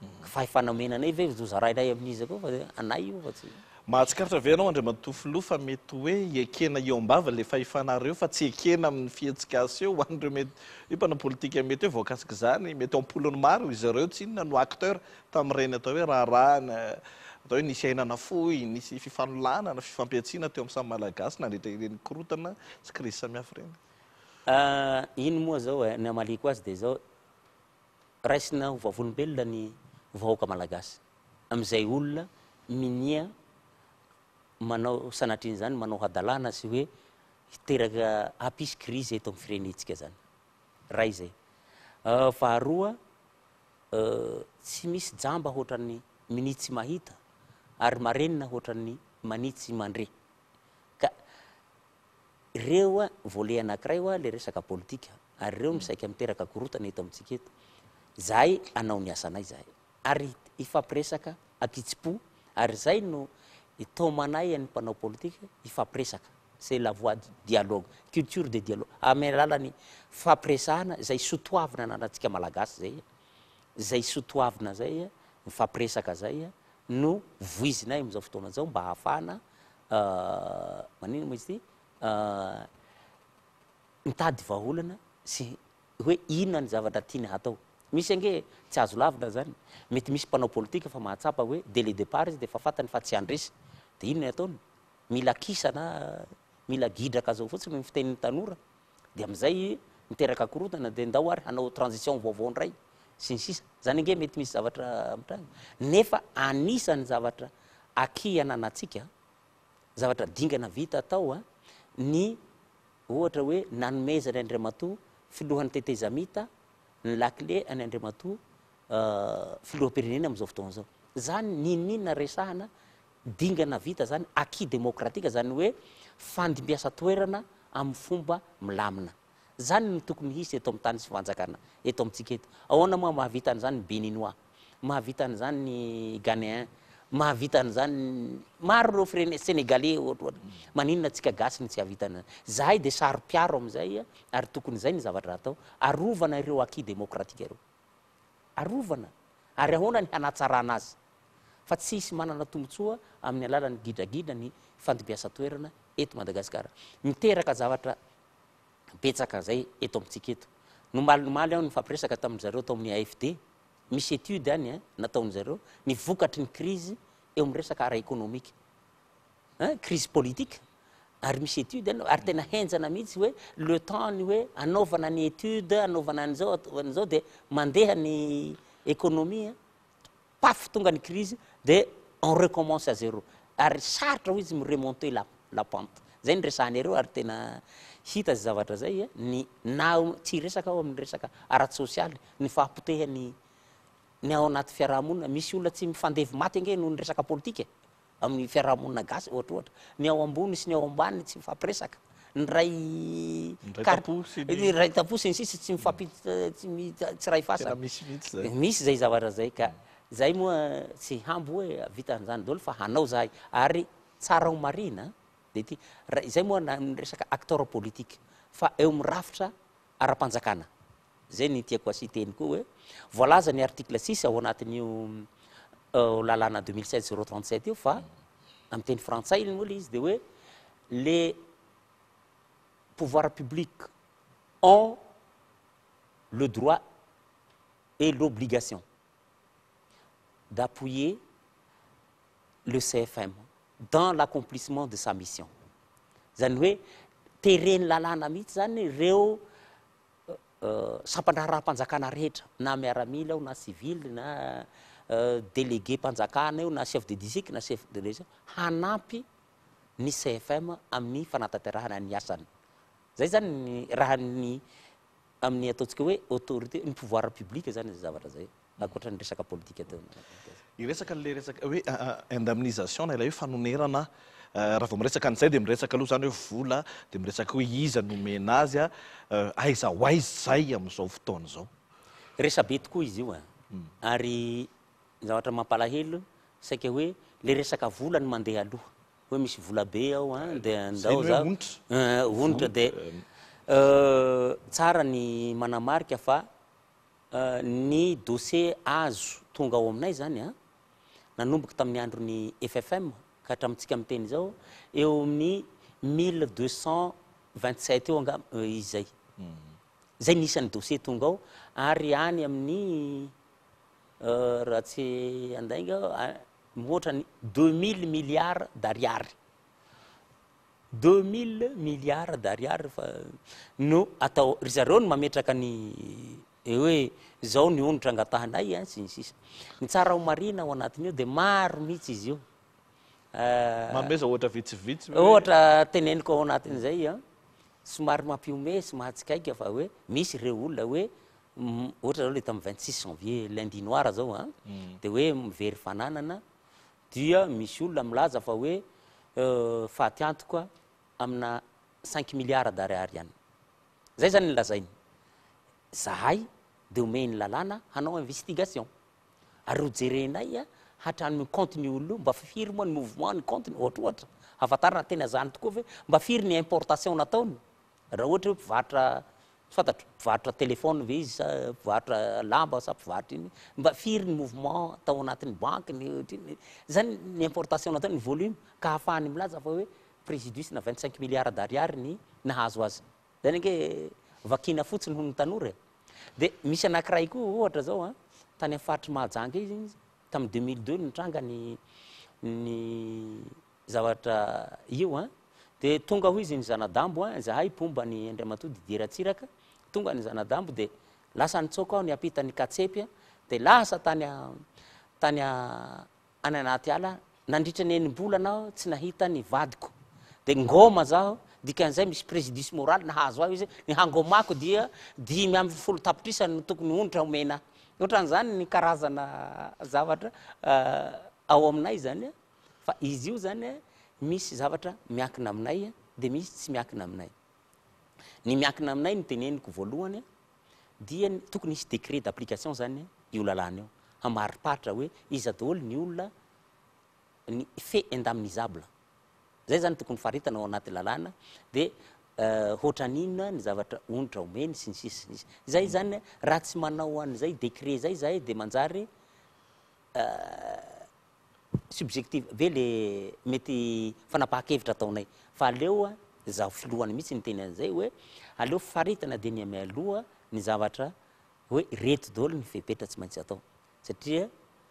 fahefanomenanay ve zozarairay amin'izy koa fa anay io fa tsy mahatsikaritra ve anao andriamatofilo fa mety hoe ekena eo ambava le fahifanareo fa tsy ekena amin'ny fihetsika aseho ho an'ireo mety io mpana politika mety hoe voakasika zany mety ampolony maro izy ireo tsy inona no acteur tamin'ireny atao hoe raharahana atao hoe nisy ainana fohy nisy fifanololana na fifampiatsiana teo amin'ny samy malagasy nandritra ireny korotana sy krizy samihafa ireny. Iny moa zao ny amaliko azy dia zao raisina ho vavolombelona ny vahoaka malagasy amin'izay olona minia manao sanatriny zany manao hadalana sy hoe hiteraka hampisy krizy eto amin'ny firenetsika zany raha izay. Faharoa tsy misy jamba ohatran'ny minitsy mahita ary marenina ohatran'ny manitsy mandre ka reo a volet anankiray a le resaka politika ary reo misaika miteraka korotana eto amintsika eto zahay anao ny asanay zahay ary ifampiresaka atitsipo ary zay no itomanay any mpanao politika ifampiresaka c'est la voie du dialogue culture de dialogue amin'ny alalany fampiresahana zay sotoavina nanatsika malagasy zay zay sotoavina zay mifampiresaka zay no voizinay am'izao fotoana zao mba hahafahana manino moa izy ty mitady vahaolana sy hoe inona ny zavatra tiany hatao. Misy ange tsy azo lavina zany mety misy mpanao politika fa mahatsapa hoe dès le départ izy dia fa fantany fa tsy andresy dia inona ataony mila kisana mila gidraka zao fotsiny ny fitenin'ny tanora dia amin'izay miteraka korotana dia ndao ary hanao transition vaovao ndray sy ny sisa zany ange mety misy zavatra mitranga nefa anisany zavatra akihana anatsika zavatra dingana vita atao a ny ohatra hoe nanomezany Andriamatoa filohan'ny tetezamita ny lakile any Andriamatoa filoham-pirenena amin'izao fotoana zao zany ninina resahana dingana vita zany acquis démocratique zany hoe fandimbiasa toerana amin'ny fomba milamina zany ny tokony hisy eto amin'ny tany sy fanjakana eto amintsika eto. Ahoana moa mahavita an'izany ny béninois mahavita an'izany ny ghanéen mahavita an'izany maro reo firene sénégalais ohatra ohatra maninona tsika gasy ny tsy havitana zahay dia sary piaro amin'izay ary tokony zay ny zavatra atao arovana ireo acquis démocratique ireo arovana ary ahoana ny hanatsarana azy fa tsy hisy manana tombotsoa amin'ny alalan'ny gidragidra ny fandimbiasa toerana eto Madagasikara miteraka zavatra betsaka zay eto amintsika eto nomalimaly ao ny fampiresaka tamin'ny zareo tao amin'ny A F D misy étude any nataony zareo ny vokatry ny crise eo amin'ny resaka ara économique crise politique ary misy étude any ary tena henjana mihitsy hoe le temps ny hoe anaovana ny étude anaovana an'izao an'izao dia mandeha ny économie paf tonga ny crise dia on recommence à zéro ary sarotra ho izy miremonter la la pente zay ny resahany ireo ary tena hita zy zavatra zay ny na tsy resaka ao amin'ny resaka aratsy sosialy ny fahampotehany ny ao anaty fiarahamonina misy olona tsy mifandevy maty ange noho ny resaka politika amin'ny fiarahamonina gasy ohatra ohatra ny ao ambony sy ny ao ambany tsy mifampiresaka ny ray ray taposy ny sisa tsy mifampi tsy ray fasana misy zay zavatra zay ka zay moa tsy hambo hoe vita an'izany daholo fa hanao zahay ary tsara ho marina dia ty zay moa ny resaka acteur politique fa eo mirafitra ara-panjakana zay ny tiako asiteny koa hoe voalaza ny article six ao anatin'io lalàna deux mille seize zéro trente-sept io fa amin'ny teny frantsay moa le izy dia hoe les pouvoirs publics ont le droit et l'obligation d'appuyer le C F M dans l'accomplissement de sa mission. Zany hoe tereny lalàna mihitsy zany reo sampandraraha-mpanjakana rehetra na miaramila ao na civil na délégué mpanjakana eo na chef de district na chef de région hanampy ny C F M amin'ny fanatanterahana ny asany. Zay zany ny raha ny amin'ny ataontsika hoe autorité ny pouvoir public zany zay zavatra zay akoatra ny resaka politika teo. Iresaka le resaka hoe indemnisation na ilay hoe fanonerana raha vao miresaka an'izay dia miresaka aloha zany hoe vola dia miresaka hoe iza nomena azy a aiza ho aiza zay amin'izao fotoana izao. Resabe tokoa izy io a ary zavatra mampalahelo saika hoe le resaka vola ny mandeha aloha hoe misy vola be ao a dia andao zao onitra dia tsara ny manamarika fa ny dossier azo tonga ao aminay zany a nanomboka tamin'ny andro ny F F M ka hatramintsika amin'ny teny zao eo amin'ny mille deux cent vingt-sept eo anga izay zay nisan'ny dossier tonga ao ary any amin'ny raha tsy andainga moatra ny deux mille milliards d'ariary deux mille milliards d'ariary fa no atao ry zareo no mametraka ny hoe zao ny onitra angatahanay a sy ny sisa ny tsara ho marina ao anatin'io de maro mihitsy izy io mameza ohatra vitsivitsy ohatra teneniko ao anatin'izay a somary mampiome sy mahatsikaiky fa hoe misy ireo olona hoe ohatra zao le tamin'ny vingt-six janvier lundi noir zao a de hoe mivery fananana dia misy olona milaza fa hoe faty antoka amina cinq milliards d'ariary ihany zay zany ny lazainy zahay de omeny lalàna hanao investigation ary ho jerenay a hatrany contenu olo mba firy moa ny mouvement ny contenu ohatra ohatra hafantarana tena zany tokoa ve mba firy ny importation nataony raha ohatra hoe mpivarotra fantatro mpivarotra telefone ve izy sa mpivarotra lamba sa mpivarotra iny mba firy ny mouvement tao anatin'ny banque ny zany ny importation nataony ny volume ka hafahany milaza fa hoe préjudice na vingt-cinq milliards d'ariary ny nahazo azy zany ke vakina fotsiny ho ny tanora de misy anankiray koa ohatra zao a tany amin'ny faritry Mahajanga izy tamin'ny deux mille deux nitranga ny ny zavatra io a de tonga ho izy ny zanadambo a zahay pomba ny Andriamatody Diratsiraka tonga ny zanadambo de lasa nitsoka ao ny apita ny Katsepy de lasa tany tany any anaty ala nandritra ny enim-bolana tsy nahita ny vadiko de ngoma zaho dikan'izay misy préjudice moral nahazo aho izy ny hangomako dia dimy amby folo tapitrisa no tokony onitra omena ohatran'izany ny karazana zavatra ao aminay zany fa izy io zany misy zavatra miankina aminay de misy tsy miankina aminay ny miankina aminay ny teneniko voalohany dia tokony misy décret d'application zany io lalàna io hamaripatra hoe iza daholo ny olona ny fait indemnisable zay zany tokony faritana ao anaty lalàna de hoatran'inona ny zavatra onitra omeny sy ny sisa sisa zay zany raha tsy manao an'izay décret zay zahay de manjary subjectif ve le mety fanapahan-kevitra ataonay fa aleo zaho filohany mihitsy ny teny an'izay hoe aleo faritana de ny amy aloha ny zavatra hoe reto daholo ny fepetra tsy maintsy atao satria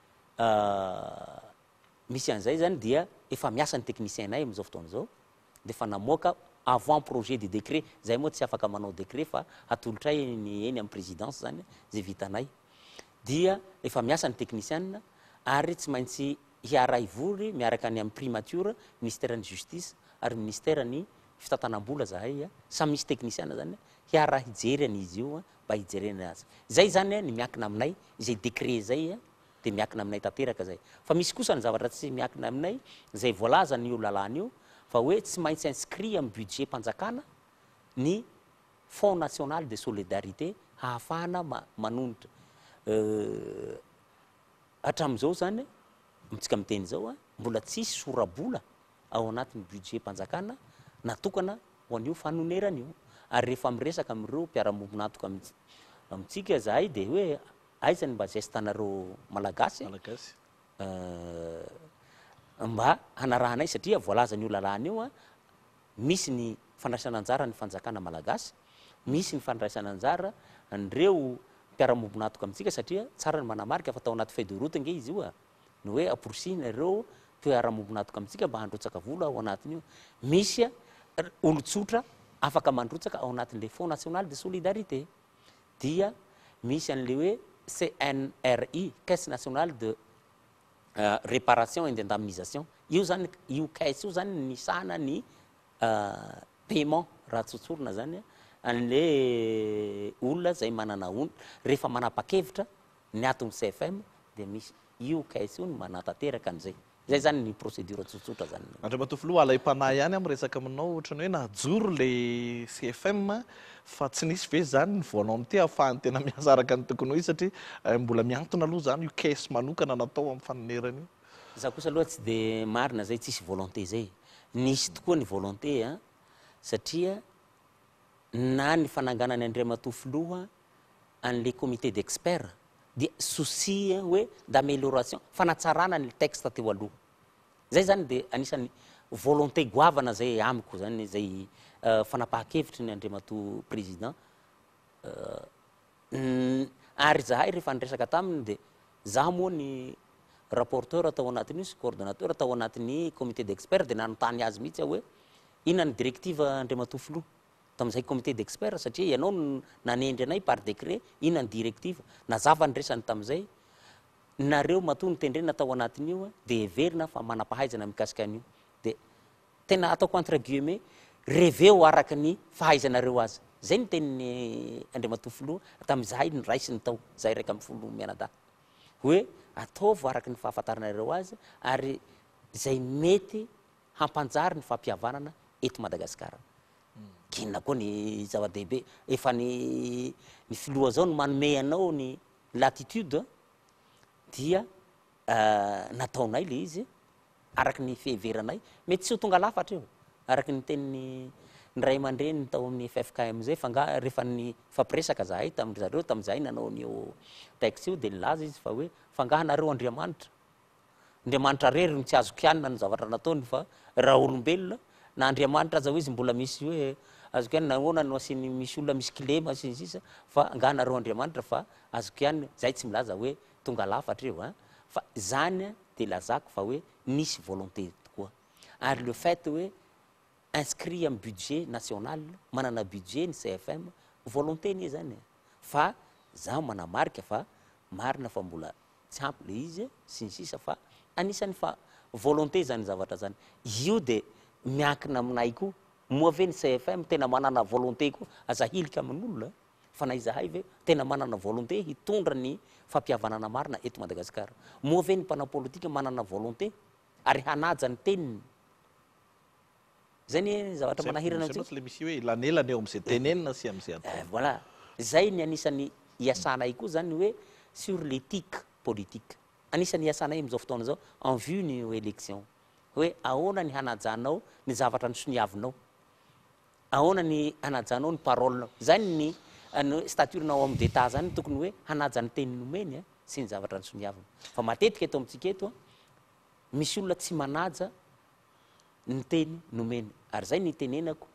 misy an'izay zany dia efa miasa ny technicien nay am'izao fotoana zao de fa namoaka avant projet de décret zay moa tsy afaka manao décret fa atolotray ny eny amin'ny présidence zany zay vitanay dia efa miasa ny technicien ary tsy maintsy hiara ivory miaraka any amin'ny primature ministère ny justice ary ministère ny fitantanam-bola zahay samy misy technicien zany hiara hijery an'izy io mba hijerena azy zay zany ny miankina aminay izay décret zay de miankina aminay tanteraka zay fa misy kosa ny zavatra tsy miankina aminay zay voalaza ny io lalàna io fa hoe tsy maintsy inscrit amin'ny budget mpanjakana ny Fonds national de solidarité hahafahana manonitra hatramin'izao zany mitsika miteny zao a mbola tsisy sorabola ao anatin'ny budget mpanjakana natokana ho an'io fanonerana io ary rehefa miresaka amin'ireo mpiara-monina amitsika zahay de hoe aizany mba gestanareo malagasy malagasy mba hanarahanay satria voalaza n'io lalàna io a misy ny fandraisana anjara ny fanjakana malagasy misy ny fandraisana anjara an'ireo mpiara-monina amitsika satria tsara ny manamarika fa tao anaty feuille de route nge izy io a ny hoe aporsina ireo mpiara-monina amitsika mba handrotsaka vola ao anatin'io misy olotsotra afaka mandrotsaka ao anatin'le Fonds national de solidarité dia misy an'le hoe C N R I caisse nationale de uh, réparation et d'indemnisation io zany io caisse io zany nisana ny uh, paiement raha tsotsorina zany an'le olona zay manana onitra rehefa manapa-kevitra ny aton'ny C F M de misy io caisse io no manatanteraka an'izay zay zany ny procédure tsotsotra zany Andriamatofilo alay-panahy ihany am resaka aminao ohatrany hoe najoro le C F M fa tsy nisy ve zany ny volonté ahafahany tena miasa araka ny tokony ho izy satria mbola miantona aloha zany io caisse manokana natao amin'ny fanonerana io za kosa aloha tsy de marina zay tsisy volonté zay nisy tokoa ny volonté a satria na ny fananganany Andriamatofilo an'le comité d'expert dia souci hoe d'amélioration fanatsarana ny texte teo aloha zay zany de anisan'ny volonté goavana zay amiko zany zay fanapahan-kevitry ny Andriamatoa président ary zahay rehefa niresaka taminy de za moa ny rapporteur atao anatin'io sy coordonnateur atao anatin'ny comité d'expert de nanontany azy mihitsy hoe inona ny directive Andriamatoa filoha tam'izay comité d'expert satria ianao nanendry anay par décret inona ny directive nazava ny resany tam'izay nareo matoa nitendrena atao anatin'io de heverina fa manampahaizana mikasika an'io de tena ataoko entre guillemets reveo araky ny fahaizanareo azy zay ny tenin'ny Andriamatoa filoha tam'izahay ny raisiny tao zahay raiky amby folo mianadahy hoe ataovy araky ny fahafantaranareo azy ary zay mety hampanjary ny fampihavanana eto Madagasikara kinona koa ny zava-dehibe efa ny ny filoha zao no manome anao ny latitude dia nataonay le izy araky ny fiheveranay mety tsy ho tonga lafatra io araky ny tenin'ny ny ray aman-dreny tao amin'ny F F K M zay fa nga rehefa ny fampiresaka zahay tamindry zareo tam'izay nanao nio texte io de nilaza izy fa hoe fangahanareo Andriamanitra Andriamanitra rery ny tsy azo kianina ny zavatra nataony fa raha olombelona na Andriamanitra aza ho izy mbola misy hoe azo kianina nahoana no asiany misy olona misy kilema sy ny sisa fa angahanareo Andriamanitra fa azo kianina zay tsy milaza hoe tonga lafatra io a fa zany de lazako fa hoe nisy volonté tokoa ary le fait hoe inscrit am budget national manana budget ny C F M volonté ny zany fa za manamarika fa marina fa mbola tsy ampy le izy sy ny sisa fa anisany fa volonté zany zavatra zany io de miankina aminay koa moa ve ny C F M tena manana volonté koa aza hilika amin'olona fa na izahay ve tena manana volonté hitondra ny fampihavanana marina eto Madagasikara moa ve ny mpanao politika manana volonté ary hanaja ny teniny zay ny zavatra manahirana le misy hoe lanelana eo am'izay tenenina sy am'izay atao voilà zay ny anisan'ny iasanay koa zany hoe sur l'éthique politique anisan'ny iasanay am'izao fotoana zao en vue ny élection hoe ahoana ny hanajanao ny zavatra ny soniavinao ahoana ny hanajanao ny parole zany ny staturenao am d'état zany tokony hoe hanaja ny teny nomeny sy ny zavatra ny soniavina fa matetika eto amitsika eto misy olona tsy manaja ny teny nomeny ary zay ny tenenako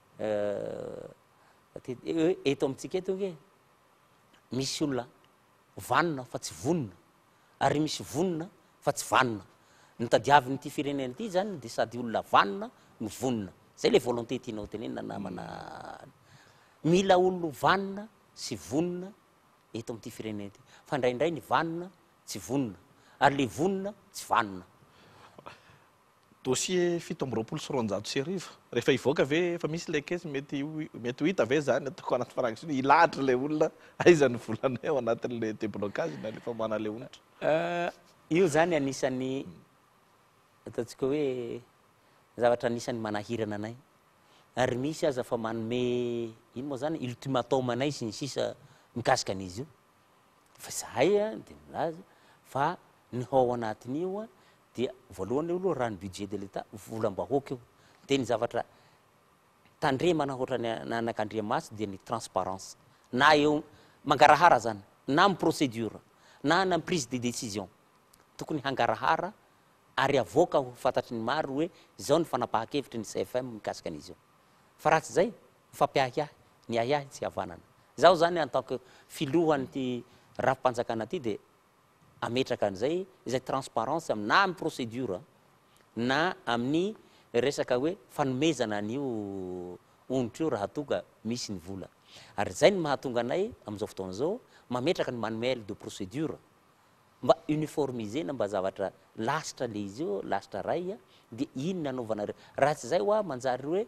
eto amitsika eto hoe misy olona vanona fa tsy vonona ary misy vonona fa tsy vanona ny tadiaviny ty firenena ty zany de sady olona vanona no vonona zay le volonté tianao tenenina namana mila olo vanona sy vonona eto am'ty firenena ty fa ndraindray ny vanona tsy vonona ary le vonona tsy vanona dossier fito amby roapolo sy roanjato sy arivo rehefa ivoaka ve efa misy le caisse mety mety ho hita ve zany ataoko anaty fraction ilahatra le olona aizany volana eo anatin'le déblocage na lefa mana le onatra io zany anisan'ny ataontsika hoe zavatra anisan'ny manahirana anay ary misy aza fa manome ino moa zany ultimatum anay sy ny sisa mikasika an'izy io fa zahay a de milaza fa ny ao anatin'io a dia voalohany aloha raha ny budget de l'état volam-bahoaka io de ny zavatra tandremana ohatrany anak'Andriamasy dia ny transparence na eo mangarahara zany na amin'ny procédure na na prise de décision tokony hangarahara ary avoaka ho fantatry ny maro hoe zao ny fanapahan-kevitry ny C F M mikasika an'izy io fa raha tsy zay fampiahiahy ny ahiahy tsy havanana zaho zany en tant que filohany ty rafi-panjakana ty de ametraka an'izay izay transparence na amin'ny procédure na amin'ny resaka hoe fanomezana an'io onitra io raha tonga misy ny vola ary zay ny mahatonga anay am'izao fotoana zao mametraka ny manuel de procédure mba uniformisena mba zavatra lasitra le izy io lasitra ray de ino nanaovanareo raha tsy zay hoa manjary hoe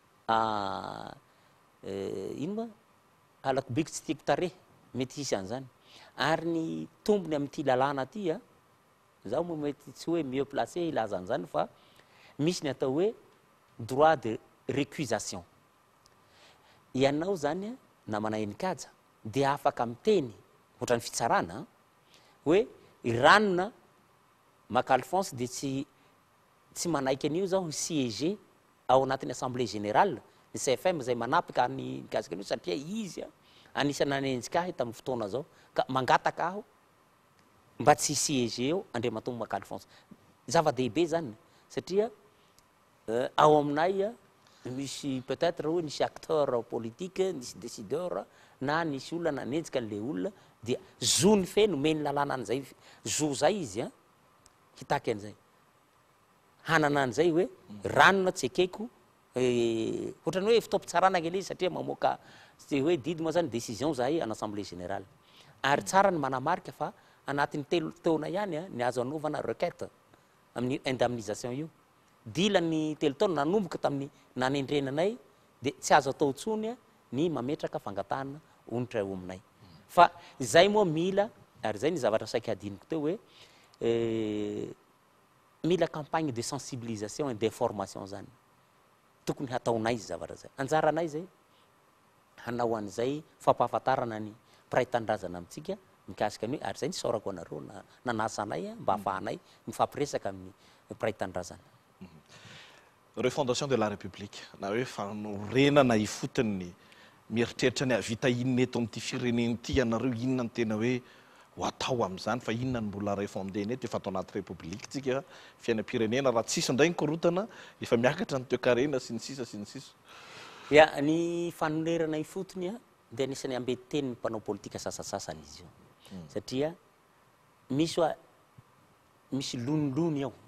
ino ma alako biky tsy tiako tare mety hisy an'izany ary ny tombony am'ty lalàna ty a zaho moa mety tsy hoe mieux placé ilaza an'izany fa misy ny atao hoe droit de récusation ianao zany na mana enikaja de afaka miteny ohatrany fitsarana hoe iranona Mac-Alphonse de tsy tsy manaiky an'io zaho siéger ao anatin'ny assemblée générale ny C F M zay manapika ny mikasika an'io satria izy a anisany nanenjika ahy tamin'ny fotoana zao ka mangataka aho mba tsy siéger eo Andriamatombo Macalfonso. Zava-dehibe zany satria ao aminay misy peut-être hoe nisy acteur politique, nisy décideur na nisy olona nanenjika an'le olona dia zo ny fe nomeny lalàna an'izay zo zay izy a hitaky an'izay hanana an'izay hoe ranona tsy ekeko ohatrany hoe fitaopitsarana kely izy satria mamoaka tsy hoe didy moa zany décision zahay en assemblée générale ary tsara ny manamarika fa anatin'ny telo taona ihany a ny azo anaovana requête amin'ny indemnisation io dila ny telo taona nanomboka tamin'ny nanendrenanay dia tsy azo atao tsony a ny mametraka fangatahana onitra eo aminay fa zay moa mila ary zay ny zavatra saika adiniko teo hoe mila campagne de sensibilisation et d'information zany tokony hataonay zavatra zay anjaranay zay hanao an'izay fampahafantarana ny mpiray-tanindrazana amintsika mikasika ny hoe ary zay nisaorako anareo na nanasanay mba afahanay mifampiresaka amin'ny mpiray-tanindrazana. Reo fondation de la République na hoe fanorenana ifotony mieritreritra ny avita inona eto amin'ity fireneny ity anareo inona ny tena hoe ho atao amin'izany fa inona ny mbola refondeny eto efa atao anaty république tsika fiainam-pirenena raha tsisy indray nikorotana efa miakatra ny toe-karena sy ny sisa sy ny sisa. Ya ny fanonerana ifotony a dia anisany ambetiten'ny mpanao politika sasasasany izy io satria misy oa misy lonilony ao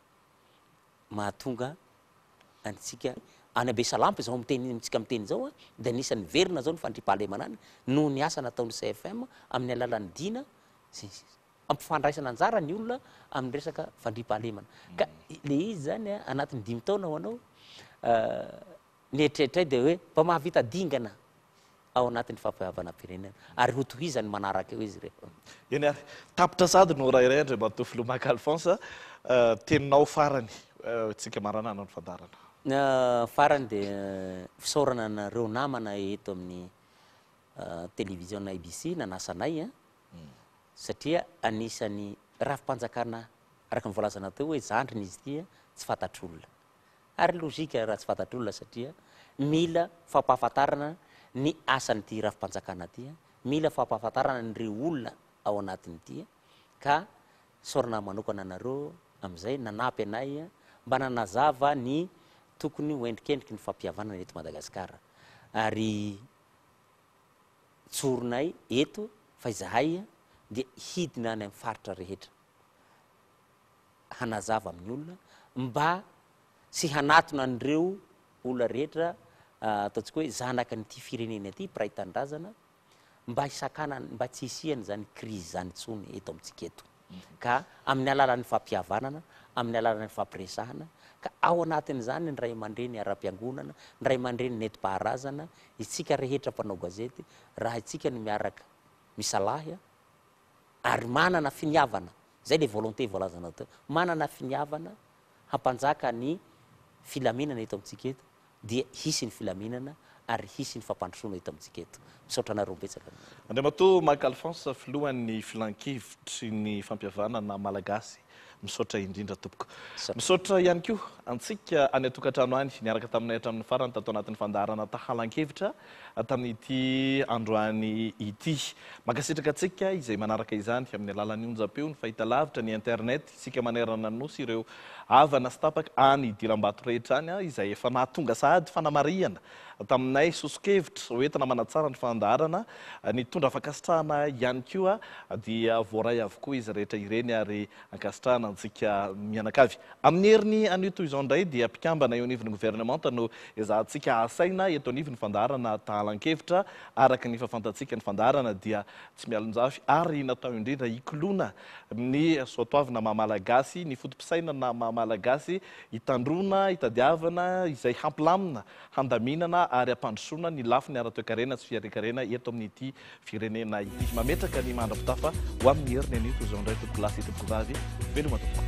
mahatonga antsika any Abesalampy zao miteny mitsika miteny zao a dia anisany verina zao ny fandripahalemana any noho ny asa nataon'ny C F M amin'ny alalan'ny dina ampifandraisana anjara ny olona amin'ny resaka fandripahalemana ka le izy zany a anatin'ny dimy taona ho anao nieritreritra dia hoe mba mahavita dingana ao anatin'ny fampihavana pirenena ary ho tohizany manaraka eo izy rehefa. Eny ary tapitra sady no raha iray Andriamatoa Filoha Macalfonso teninao farany tsika maranana ny fandarana. Farany dia fisaorana nareo namana eto amin'ny télévision A B C nanasanay a satria anisany rafi-panjakana araka ny voalazana teo hoe zandriny izy ity tsy fantatr'olona ary logika raha tsy fantatr'olona satria mila fampahafantarana ny asan'ity rafi-panjakana ty mila fampahafantarana nyreo olona ao anatiny ity ka saorana manokana anareo amin'izay nanampy anay mba nanazava ny tokony hoendrikendriky ny fampihavanana eto Madagasikara ary tsoronay eto fa izahay dia hidina any amin'ny faritra rehetra hanazava amin'ny olona mba sy hanatona an'ireo olona rehetra ataontsika hoe zanaka nyity firenena ity mpiray-tanindrazana mba hisakana mba tsy hisiany zany crise zany tsony eto amintsika eto ka amin'ny alalan'ny fampihavanana amin'ny alalan'ny fampiresahana ka ao anatin'izany ny ray aman-dreny ara-piangonana ny ray aman-dreny nentim-paharazana isika rehetra mpanao gazety raha itsika ny miaraka misalahy ary manana finiavana zay le volonté voalazana teo manana finiavana hampanjaka ny filaminana eto amintsika eto dia hisy ny filaminana ary hisy ny fampandrosoana eto amintsika eto misaotra anareo betsaka. Andriamatoa Macalfonso filohan'ny filan-kevitry ny fampihavanana malagasy misaotra indrindra tompoko. Misaotra ihany koa antsika any atokantrano any niaraka taminay hatramin'ny farany tato anatin'ny fandaharana tahalan-kevitra tamin'ity androany ity. Makasitraka antsika izay manaraka izany amin'ny alalan'ny onjam-peo ny fahitalavitra ny internet isika manerana ny nosy ireo havana sy tapaka any idiram-bato rehetra any izay efa nahatonga sahady fanamariana taminay soso-kevitra hoentina manatsara ny fandaharana ny tondra fankasitrahana ihany koa dia voaray avokoa izy rehetra ireny ary ankasitrahana antsika mianakavy. Amin'ny heriny anio izao indray dia mpikambana eo anivon'ny gouvernemanta no ezahantsika asaina eto anivon'ny fandaharana tahalan-kevitra araka ny fahafantatsika ny fandaharana dia tsy mialonjafy ary natao indrindra hikolona ny soatoavina mahamalagasy ny fotom-pisainana mahamalagasy hitandrona hitadiavana izay hampilamina handaminana ary ampandrosoana ny lafiny ara-toe-karena sy fiarekarena eto amin'ity firenena ity. Mametraka ny mandrapitafa ho amin'ny heriny anio toy izao indray tompoko lasy tompoko vavy veloma tompoko.